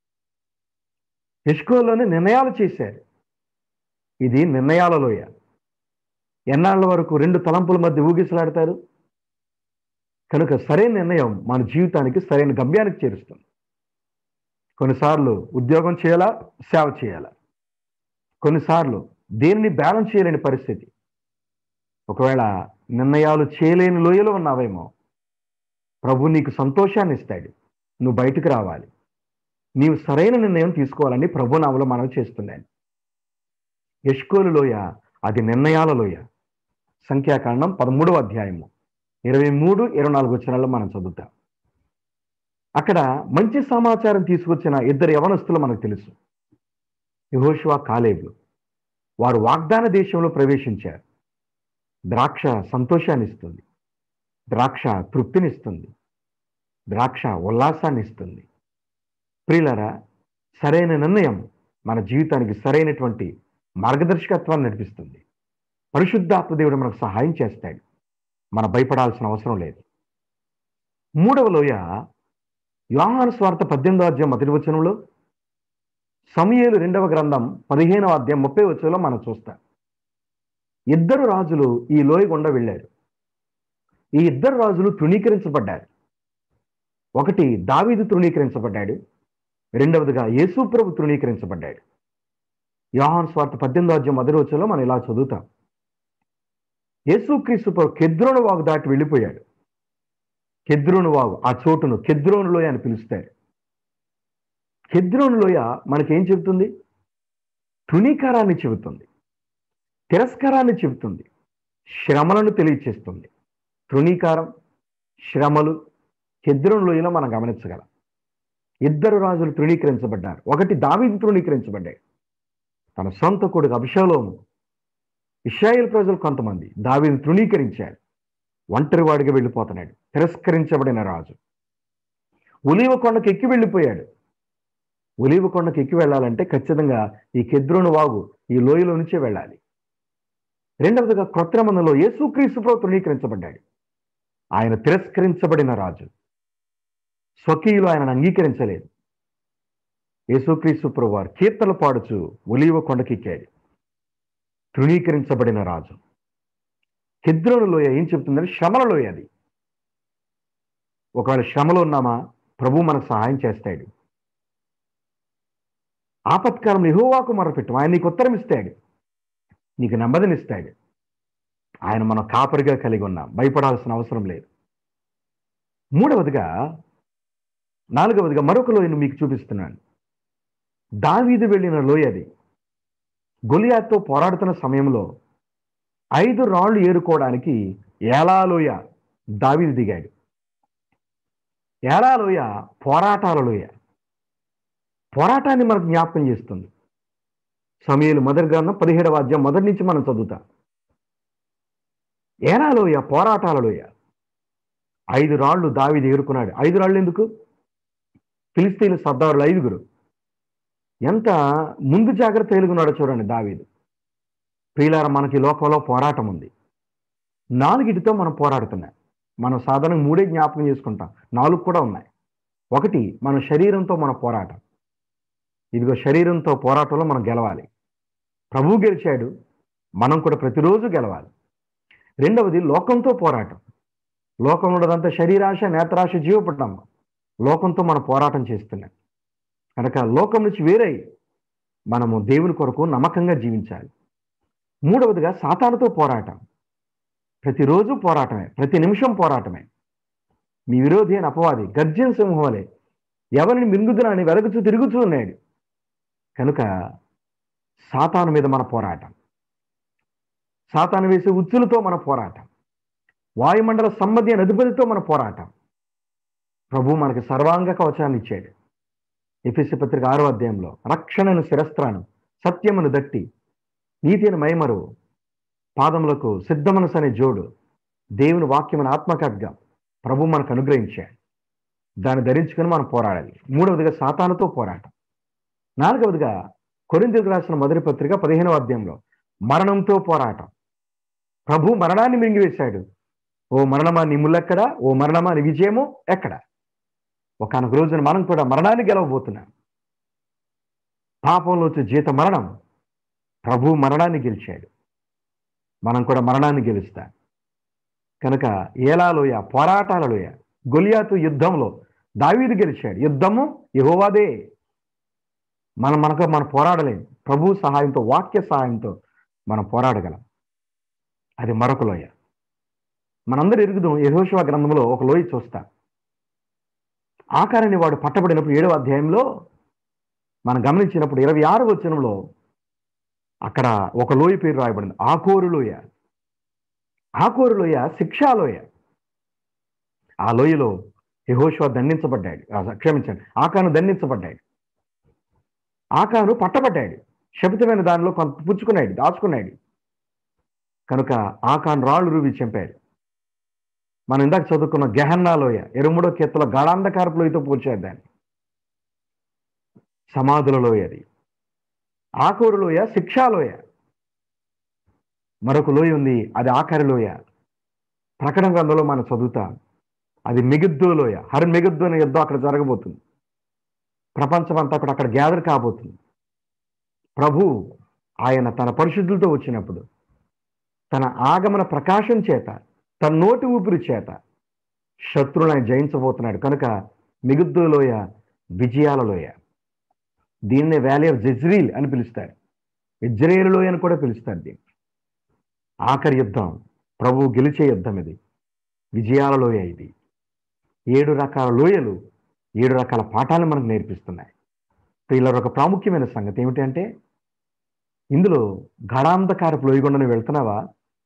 ఎష్కోల్లోనే నిర్ణయాలు చేశారు. ఇది నిర్ణయాల లోయ. ఎన్నాళ్ళ వరకు రెండు తలంపుల మధ్య ఊగిసలాడతారు? కనుక సరైన నిర్ణయం మన జీవితానికి సరైన గమ్యానికి చేరుస్తుంది. కొన్నిసార్లు ఉద్యోగం చేయాలా, సేవ చేయాలా, కొన్నిసార్లు దేనిని బ్యాలెన్స్ చేయలేని పరిస్థితి. ఒకవేళ నిర్ణయాలు చేయలేని లోయలో ఉన్నావేమో, ప్రభు నీకు సంతోషాన్ని ఇస్తాడు. నువ్వు బయటకు రావాలి. నీవు సరైన నిర్ణయం తీసుకోవాలని ప్రభు నామములో మనవి చేస్తున్నాను. ఎష్కోలు లోయ అది నిర్ణయాల లోయ. సంఖ్యాకాండం పదమూడవ అధ్యాయము ఇరవై మూడు ఇరవై నాలుగు వచనాల్లో మనం చదువుతాం. అక్కడ మంచి సమాచారం తీసుకొచ్చిన ఇద్దరు యవనస్తులు మనకు తెలుసు, యెహోషువ, కాలేబు. వారు వాగ్దాన దేశంలో ప్రవేశించారు. ద్రాక్ష సంతోషాన్ని ఇస్తుంది, ద్రాక్ష తృప్తినిస్తుంది, ద్రాక్ష ఉల్లాసాన్ని ఇస్తుంది. ప్రియులారా, సరైన నిర్ణయం మన జీవితానికి సరైనటువంటి మార్గదర్శకత్వాన్ని నడిపిస్తుంది. పరిశుద్ధాత్మ దేవుడు మనకు సహాయం చేస్తాడు. మనం భయపడాల్సిన అవసరం లేదు. మూడవ లోయ యోహాను సువార్త పద్దెనిమిదవ అధ్యాయం మొదటి వచనంలో, సమూయేలు రెండవ గ్రంథం పదిహేనవ అధ్యాయం ముప్పై వచనంలో మనం చూస్తాం. ఇద్దరు రాజులు ఈ లోయ గుండా వెళ్ళారు. ఈ ఇద్దరు రాజులు తృణీకరించబడ్డారు. ఒకటి దావీదు తృణీకరించబడ్డాడు, రెండవదిగా యేసు ప్రభు తృణీకరించబడ్డాడు. యోహాను సువార్త పద్దెనిమిదవ అధ్యాయం మొదటి వచనంలో మనం ఇలా చదువుతాం. యేసుక్రీస్తు ప్రభు కెద్రోను వాగు దాటి వెళ్ళిపోయాడు. కెద్రోను వాగు, ఆ చోటును కెద్రోను లోయ అని పిలుస్తారు. కెద్రోను లోయ మనకేం చెబుతుంది? తృణీకారాన్ని చెబుతుంది, తిరస్కారాన్ని చెబుతుంది, శ్రమలను తెలియచేస్తుంది. తృణీకారం, శ్రమలు కెద్రోను లోయలో మనం గమనించగలం. ఇద్దరు రాజులు తృణీకరించబడ్డారు. ఒకటి దావీదు తృణీకరించబడ్డాడు. తన సొంత కొడుకు అబీషాలోము, ఇశ్రాయేలు ప్రజలు కొంతమంది దావీదును తృణీకరించారు. ఒంటరివాడిగా వెళ్ళిపోతున్నాడు, తిరస్కరించబడిన రాజు. ఒలీవ కొండకు ఎక్కి వెళ్ళిపోయాడు. ఒలీవ కొండకు ఎక్కి వెళ్ళాలంటే ఖచ్చితంగా ఈ కెద్రోను వాగు, ఈ లోయలో నుంచే వెళ్ళాలి. రెండవదిగా క్రొత్త నిబంధనలో యేసుక్రీస్తు ప్రభు తృణీకరించబడ్డాడు. ఆయన తిరస్కరించబడిన రాజు. స్వకీయులు ఆయనను అంగీకరించలేదు. యేసుక్రీస్తు ప్రభు వారు కీర్తనలు పాడుచు ఒలీవ కొండకెక్కాడు. తృణీకరించబడిన రాజు. కెద్రోను లోయ ఏం చెప్తుందంటే శ్రమల లోయ అది. ఒకవేళ శ్రమలో ఉన్నామా, ప్రభు మనకు సహాయం చేస్తాడు. ఆపత్కాలం యెహోవాకు మొరపెట్టు, ఆయన నీకు ఉత్తరం ఇస్తాడు, నీకు నెమ్మదినిస్తాడు. ఆయన మనం కాపరిగా కలిగి ఉన్నాం, భయపడాల్సిన అవసరం లేదు. మూడవదిగా నాలుగవదిగా మరొక లోయను మీకు చూపిస్తున్నాను. దావీదు వెళ్ళిన లోయ అది. గొలియాతుతో పోరాడుతున్న సమయంలో ఐదు రాళ్లు ఏరుకోవడానికి ఏలా లోయ దావీదు దిగాడు. ఏలా లోయ పోరాటాల లోయ. పోరాటాన్ని మనకు జ్ఞాపకం చేస్తుంది. సమూయేలు మొదటి గ్రంథం పదిహేడవ అధ్యాయం మొదటి నుంచి మనం చదువుతాం. ఏలా లోయ పోరాటాల లోయ. ఐదు రాళ్లు దావీదు ఎగురుకున్నాడు. ఐదు రాళ్ళు ఎందుకు? ఫిలిస్తీన్ల సర్దారులు ఐదుగురు. ఎంత ముందు జాగ్రత్త ఎలుగున్నాడో చూడండి దావీదు. ప్రియులారా, మనకి లోకంలో పోరాటం ఉంది. నాలుగిటితో మనం పోరాడుతున్నాం. మనం సాధారణంగా మూడే జ్ఞాపకం చేసుకుంటాం, నాలుగు కూడా ఉన్నాయి. ఒకటి, మన శరీరంతో మన పోరాటం. ఇదిగో శరీరంతో పోరాటంలో మనం గెలవాలి. ప్రభువు గెలిచాడు, మనం కూడా ప్రతిరోజు గెలవాలి. రెండవది, లోకంతో పోరాటం. లోకంలో ఉన్నదంతా శరీరాశ, నేత్రాశ, జీవపడ్డాం. లోకంతో మనం పోరాటం చేస్తున్నాం కనుక లోకం నుంచి వేరై మనము దేవుని కొరకు నమ్మకంగా జీవించాలి. మూడవదిగా, సాతానుతో పోరాటం. ప్రతిరోజు పోరాటమే, ప్రతి నిమిషం పోరాటమే. మీ విరోధి అయిన అపవాది గర్జన సింహం వలె ఎవరిని మింగుదునని వెలుగుచూ తిరుగుతూ ఉన్నాడు. కనుక సాతాను మీద మన పోరాటం, సాతాను వేసే ఉచ్చులతో మన పోరాటం, వాయుమండల సంబంధి అయిన అధిపతితో మన పోరాటం. ప్రభు మనకి సర్వాంగ కవచాన్ని ఇచ్చాడు. ఎఫెసీ పత్రిక ఆరో అధ్యాయంలో రక్షణను శిరస్త్రాను, సత్యమును దట్టి, నీతిని మైమరు, పాదములకు సిద్ధమనసు అనే జోడు, దేవుని వాక్యమును ఆత్మఖడ్గం ప్రభు మనకు అనుగ్రహించాడు. దాన్ని ధరించుకొని మనం పోరాడాలి. మూడవదిగా, సాతానుతో పోరాటం. నాలుగవదిగా, కొరింథీయులకు రాసిన మొదటి పత్రిక పదిహేనవ అధ్యాయంలో మరణంతో పోరాటం. ప్రభు మరణాన్ని మింగివేశాడు. ఓ మరణమా నీ ముల్లెక్కడా? ఓ మరణమా నీ విజయము ఎక్కడ? ఒకనొక రోజున మనం కూడా మరణాన్ని గెలవబోతున్నాం. పాపంలో వచ్చే జీత మరణం. ప్రభు మరణాన్ని గెలిచాడు, మనం కూడా మరణాన్ని గెలుస్తాం. కనుక ఏలాలోయ పోరాటాలలోయ. గొలియాతు యుద్ధంలో దావీదు గెలిచాడు. యుద్ధము యెహోవాదే. మనం మనకు మనం పోరాడలేం. ప్రభు సహాయంతో, వాక్య సహాయంతో మనం పోరాడగలం. అది మరొక లోయ. మనందరూ ఎరుగుదాం. యెహోషువ గ్రంథంలో ఒక లోయ చూస్తాం. ఆకారాన్ని వాడు పట్టబడినప్పుడు ఏడవ అధ్యాయంలో మనం గమనించినప్పుడు ఇరవై ఆరు వచనంలో అక్కడ ఒక లోయ పేరు రాయబడింది, ఆకోరు లోయ. ఆకోరు లోయ శిక్షాలోయ. ఆ లోయలో యెహోషువ దండించబడ్డాడు. క్షమించండి, ఆకాను దండించబడ్డాడు. ఆకాను పట్టబడ్డాడు. శపితమైన దానిలో కొంత పుచ్చుకున్నాడు, దాచుకున్నాడు. కనుక ఆకాను రాళ్ళు రూవి చంపాడు. మనం ఇందాక చదువుకున్న గెహన్నాలోయ, ఇరవై మూడో కీర్తనలో గాఢాంధకారపు లోయతో పోల్చారు దాన్ని. సమాధుల లోయ అది. ఆకోరు లోయ శిక్షాలోయ. మరొక లోయ ఉంది, అది ఆఖరి లోయ. ప్రకటన గ్రంథంలో మనం చదువుతాం, అది మెగిద్దో లోయ. హర్ మెగిద్దో అనే యుద్ధం అక్కడ జరగబోతుంది. ప్రపంచం అంతా కూడా అక్కడ గ్యాదర్ కాబోతుంది. ప్రభు ఆయన తన పరిశుద్ధులతో వచ్చినప్పుడు తన ఆగమన ప్రకాశం చేత, తన నోటి ఊపిరి చేత శత్రువులను ఆయన జయించబోతున్నాడు. కనుక మెగిద్దో లోయ విజయాల లోయ. దీన్నే వ్యాలీ ఆఫ్ జెజ్రీల్ అని పిలుస్తారు. ఇజ్రాయేలు లోయ అని కూడా పిలుస్తారు దీన్ని. ఆఖరి యుద్ధం, ప్రభువు గెలిచే యుద్ధం ఇది. విజయాల లోయ ఇది. ఏడు రకాల లోయలు ఏడు రకాల పాఠాలను మనకు నేర్పిస్తున్నాయి. ఇలా ఒక ప్రాముఖ్యమైన సంగతి ఏమిటంటే, ఇందులో గాఢాంధకారపు లోయ గుండా నువ్వు వెళ్తున్నావా?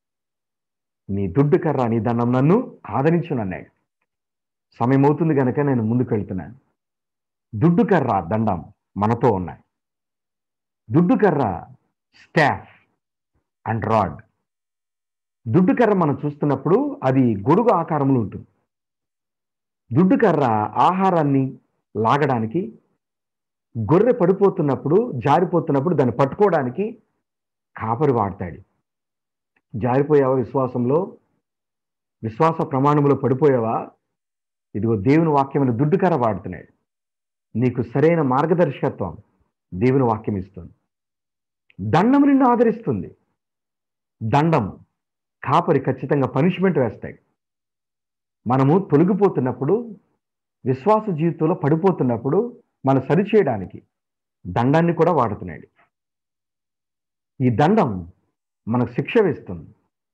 నీ దుడ్డు కర్ర, నీ దండం నన్ను ఆదరించునన్నాడు. సమయం అవుతుంది కనుక నేను ముందుకు వెళ్తున్నాను. దుడ్డు కర్ర, దండం మనతో ఉన్నాయి. దుడ్డు కర్ర, స్టాఫ్ అండ్ రాడ్. దుడ్డు కర్ర మనం చూస్తున్నప్పుడు అది గొడుగు ఆకారంలో ఉంటుంది. దుడ్డు కర్ర ఆహారాన్ని లాగడానికి, గొర్రె పడిపోతున్నప్పుడు, జారిపోతున్నప్పుడు దాన్ని పట్టుకోవడానికి కాపరి వాడతాడు. జారిపోయావా విశ్వాసంలో? విశ్వాస ప్రమాణంలో పడిపోయావా? ఇదిగో దేవుని వాక్యమైన దుడ్డు కర్ర వాడుతున్నాడు. నీకు సరైన మార్గదర్శకత్వం దేవుని వాక్యం ఇస్తుంది. దండం నిన్ను ఆదరిస్తుంది. దండం కాపరి ఖచ్చితంగా పనిష్మెంట్ వేస్తాడు. మనము తొలగిపోతున్నప్పుడు, విశ్వాస జీవితంలో పడిపోతున్నప్పుడు మనం సరిచేయడానికి దండాన్ని కూడా వాడుతున్నాడు. ఈ దండం మనకు శిక్ష వేస్తుంది.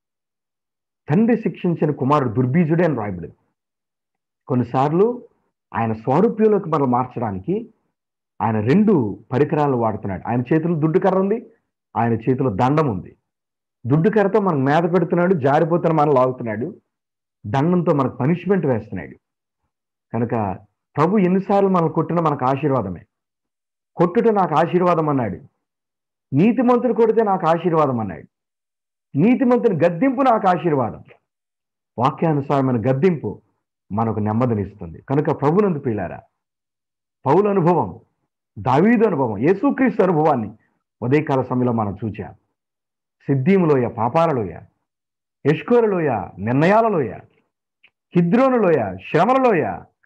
తండ్రి శిక్షించిన కుమారుడు దుర్బీజుడే అని రాయబడింది. కొన్నిసార్లు ఆయన స్వారూప్యంలోకి మనం మార్చడానికి ఆయన రెండు పరికరాలు వాడుతున్నాడు. ఆయన చేతిలో దుడ్డు కర్ర ఉంది, ఆయన చేతిలో దండం ఉంది. దుడ్డు కర్రతో మనకు మేత పెడుతున్నాడు, జారిపోతున్న మనం లాగుతున్నాడు. దండంతో మనకు పనిష్మెంట్ వేస్తున్నాడు. కనుక ప్రభు ఎన్నిసార్లు మనం కొట్టినా మనకు ఆశీర్వాదమే. కొట్టుట నాకు ఆశీర్వాదం అన్నాడు. నీతిమంతుని కొడితే నాకు ఆశీర్వాదం అన్నాడు. నీతిమంతుని గద్దింపు నాకు ఆశీర్వాదం. వాక్యానుసారమైన గద్దింపు మనకు నెమ్మదినిస్తుంది. కనుక ప్రభునందు ప్రియులారా, పౌలు అనుభవం, దావీదు అనుభవం, యేసుక్రీస్తు అనుభవాన్ని ఉదయకాల సమయంలో మనం చూచాం. సిద్దీములోయ, పాపాలలోయ, ఎష్కోరులోయ, నిర్ణయాలలోయ, కిద్రోనులోయ, శ్రమలలోయ,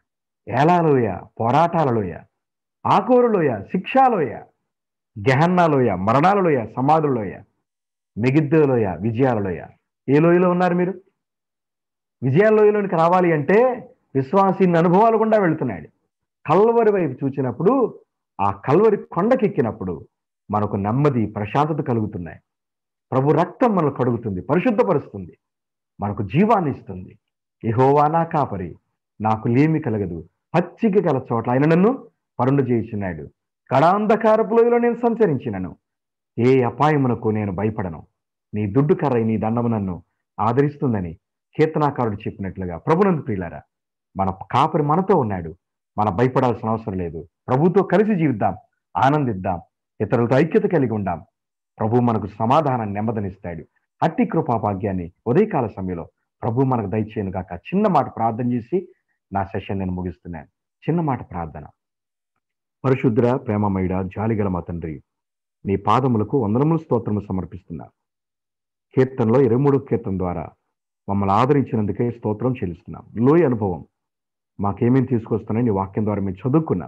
ఏలాలోయ, పోరాటాలలోయ, ఆకోరులోయ, శిక్షాలోయ, గెహన్నాలోయ, మరణాలలోయ, సమాధులలోయ, మెగిద్దలోయ, విజయాలలోయ. ఏ లోయలో ఉన్నారు మీరు? విజయాలలోయలోనికి రావాలి అంటే విశ్వాసీని అనుభవాలు గుండా వెళుతున్నాడు. కల్వరి వైపు చూచినప్పుడు, ఆ కల్వరి కొండకెక్కినప్పుడు మనకు నెమ్మది, ప్రశాంతత కలుగుతున్నాయి. ప్రభు రక్తం మనకు కడుగుతుంది, పరిశుద్ధపరుస్తుంది, మనకు జీవాన్ని ఇస్తుంది. యెహోవా నా కాపరి, నాకు లేమి కలగదు. పచ్చిక గల చోట్ల ఆయన నన్ను పరుండు చేయుచున్నాడు. కడాంధకారపు లోయలో నేను సంచరించినను, ఏ అపాయమునకు నేను భయపడను. నీ దుడ్డు కర్ర, నీ దండము నన్ను ఆదరిస్తుందని కీర్తనాకారుడు చెప్పినట్లుగా ప్రభునందు ప్రియులారా, మన కాపరి మనతో ఉన్నాడు. మనం భయపడాల్సిన అవసరం లేదు. ప్రభుతో కలిసి జీవిద్దాం, ఆనందిద్దాం, ఇతరులతో ఐక్యత కలిగి ఉందాం. ప్రభు మనకు సమాధానాన్ని, నెమ్మదినిస్తాడు. అట్టి కృపా భాగ్యాన్ని ఉదయకాల సమయంలో ప్రభు మనకు దయచేయను గాక. చిన్న మాట ప్రార్థన చేసి నా సెషన్ నేను ముగిస్తున్నాను. చిన్న మాట ప్రార్థన. పరిశుద్ర ప్రేమమయుడ, జాలిగల మా తండ్రి, నీ పాదములకు వందనములు, స్తోత్రము సమర్పిస్తున్నా. కీర్తనలో ఇరవై మూడో కీర్తన ద్వారా మమ్మల్ని ఆదరించినందుకే స్తోత్రం చెల్లిస్తున్నాం. లోయ అనుభవం మాకేమేమి తీసుకొస్తున్నాయి నీ వాక్యం ద్వారా మేము చదువుకున్నాం.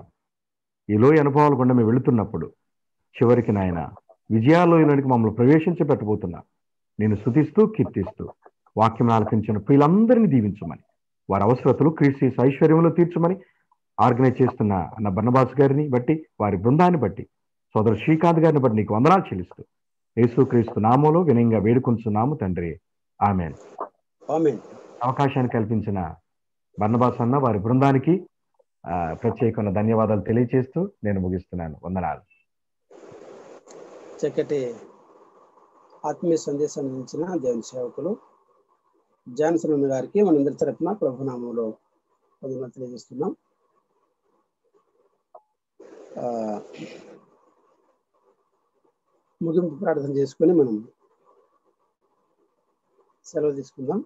ఈ లోయ అనుభవాలు గుండా మేము వెళుతున్నప్పుడు చివరికి నాయన విజయాలోయలోనికి మమ్మల్ని ప్రవేశించబెట్టబోతున్నా. నేను స్తుతిస్తూ, కీర్తిస్తూ వాక్యం ఆలకించిన ప్రియులందరినీ దీవించమని, వారి అవసరతలు క్రీస్తు ఐశ్వర్యంలో తీర్చమని ఆర్గనైజ్ చేస్తున్న అన్న బర్నబాస్ గారిని బట్టి, వారి బృందాన్ని బట్టి, సోదరు శ్రీకాంత్ గారిని బట్టి నీకు వందనాలు చెల్లిస్తూ యేసుక్రీస్తు నామములో వినయంగా వేడుకొంచున్నాము తండ్రి, ఆమేన్. ఆమేన్. అవకాశాన్ని కల్పించిన బర్నబాస్ అన్న, వారి బృందానికి ఆ ప్రత్యేకమైన ధన్యవాదాలు తెలియజేస్తూ నేను ముగిస్తున్నాను. వందనాలు. చక్కటి ఆత్మీయ సందేశాన్ని అందించిన దేవుని సేవకులు జాన్సన్ గారికి మనందరి తరపున ప్రభునామంలో వందనాలు తెలియజేస్తున్నాం. ఆ ముగింపు ప్రార్థన చేసుకొని మనం సెలవు తీసుకుందాం.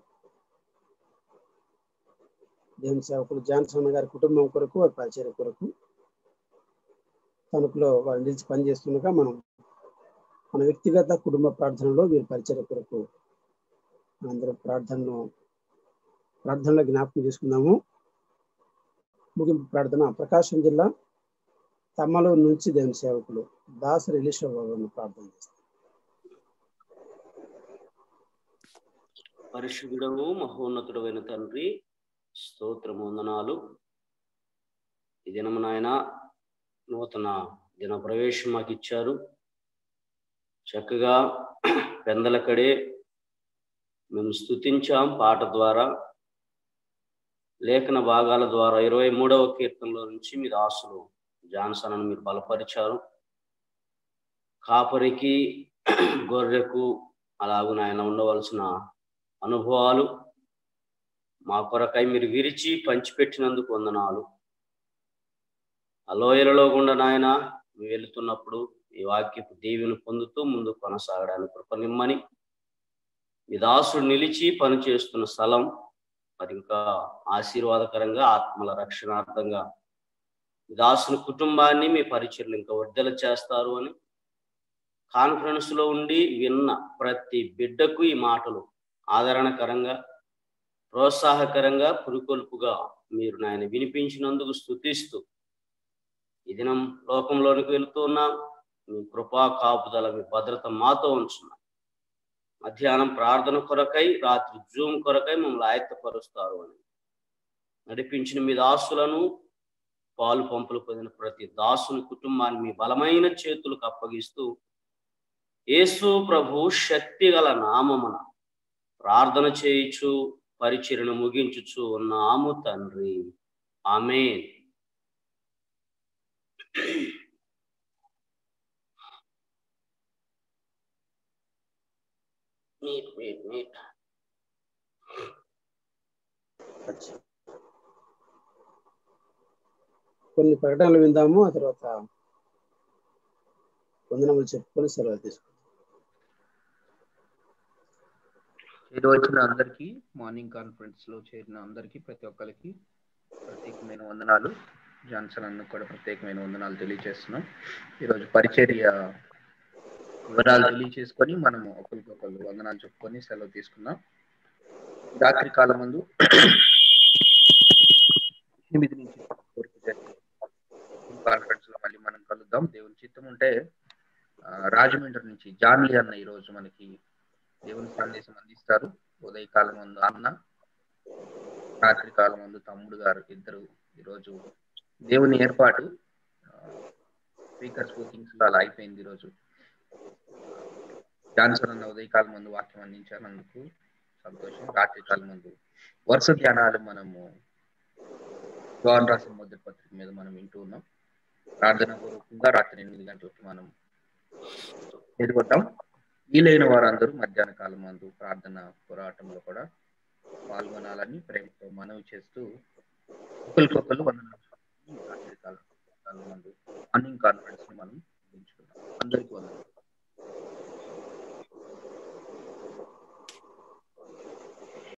దేవుని సేవకులు జాన్సన్ గారి కుటుంబం కొరకు, వారి పరిచర్య కొరకు తణుకులో వారు నిలిచి పనిచేస్తుండగా మనం మన వ్యక్తిగత కుటుంబ ప్రార్థనలో వీరి పరిచర్య కొరకు అందరూ ప్రార్థనను ప్రార్థనలో జ్ఞాపకం చేసుకుందాము. ముగింపు ప్రార్థన. ప్రకాశం జిల్లా తమ్మలూరు నుంచి దేవుని సేవకులు దాసరి ఎలీషా బాబును ప్రార్థన చేస్తారు. పరిశుద్ధుడవు, మహోన్నతుడైన తండ్రి, స్తోత్రము, వందనాలు. ఈ దినము నాయన నూతన దిన ప్రవేశం మాకు ఇచ్చారు. చక్కగా పెందలకడే మేము స్తుతించాం పాట ద్వారా, లేఖన భాగాల ద్వారా. ఇరవై మూడవ కీర్తనలో నుంచి మీ దాసులు జాన్సన్ అని మీరు బలపరిచారు. కాపరికి, గొర్రెకు అలాగూ నాయన ఉండవలసిన అనుభవాలు మా కొరకై మీరు విరిచి పంచిపెట్టినందుకు వందనాలు. ఆ లోయలలో గుండా నాయన మేము వెళుతున్నప్పుడు ఈ వాక్యపు దీవెను పొందుతూ ముందు కొనసాగడానికి కృప నిమ్మని, మీ దాసుడు నిలిచి పనిచేస్తున్న స్థలం మరి ఇంకా ఆశీర్వాదకరంగా, ఆత్మల రక్షణార్థంగా మీ దాసుని కుటుంబాన్ని మీ పరిచర్లు ఇంకా వర్ధల చేస్తారు అని కాన్ఫరెన్స్ లో ఉండి విన్న ప్రతి బిడ్డకు ఈ మాటలు ఆదరణకరంగా, ప్రోత్సాహకరంగా, పురుకొల్పుగా మీరు నాయన వినిపించినందుకు స్తుతిస్తూ ఈ దినం లోకంలోనికి వెళుతున్నాం. మీ కృపా కాపుదల, మీ భద్రత మాతో ఉంచున్నాం. మధ్యాహ్నం ప్రార్థన కొరకై, రాత్రి జూమ్ కొరకై మమ్మల్ని ఆయత్తపరుస్తారు అని నడిపించిన మీ దాసులను, పాలు పంపులు పొందిన ప్రతి దాసుని కుటుంబాన్ని మీ బలమైన చేతులకు అప్పగిస్తూ యేసు ప్రభు శక్తి గల నామమున ప్రార్థన చేయుచు పరిచర్యను ముగించుచు ఉన్నాము తండ్రి, ఆమేన్. మీట్ మీట్ మీట్ కొన్ని ప్రకటనలు విందాము, ఆ తర్వాత వందనములు చెప్పుకొని సెలవు తీసుకుంటాం. చేరి వచ్చిన అందరికీ, మార్నింగ్ కాన్ఫరెన్స్ లో చేరిన అందరికీ, ప్రతి ఒక్కరికి ప్రత్యేకమైన వందనాలు. జాన్సన్ అన్న కూడా ప్రత్యేకమైన వందనాలు తెలియజేస్తున్నాం. ఈరోజు పరిచర్య వివరాలు తెలియజేసుకొని మనము ఒకరికొకరు వందనాలు చెప్పుకొని సెలవు తీసుకున్నాం. రాత్రి కాలం ముందు ఎనిమిది నుంచి వరకు జరిగే కాన్ఫరెన్స్ లో మళ్ళీ మనం కలుద్దాం. దేవుని చిత్తం ఉంటే రాజమండ్రి నుంచి జాన్లీ అన్న ఈరోజు మనకి దేవుని సందేశం అందిస్తారు. ఉదయకాలం ముందు అన్న, రాత్రి కాలం ముందు తమ్ముడు గారు ఇద్దరు ఈరోజు దేవుని ఏర్పాటు స్పీకర్స్ బుకింగ్స్ లో అలా అయిపోయింది. ఈరోజు జాన్సన్ అన్న ఉదయకాలం ముందు వాక్యం అందించినందుకు సంతోషం. రాత్రి కాలం ముందు వరుస ధ్యానాలు మనము యోహాను రాసిన మొదటి పత్రిక మీద మనం వింటూ ఉన్నాం. ప్రార్థన పూర్వకంగా రాత్రి ఎనిమిది గంటలకి మనం ఎదుగుతాం. వీలైన వారందరూ మధ్యాహ్న కాలం మందు ప్రార్థన పోరాటంలో కూడా పాల్గొనాలని ప్రేమతో మనవి చేస్తూ ఒకరికొకరు రాత్రి కాలం మందు మార్నింగ్ కాన్ఫరెన్స్ ని మనం ముగించుకున్నాం. అందరికీ వందనాలు.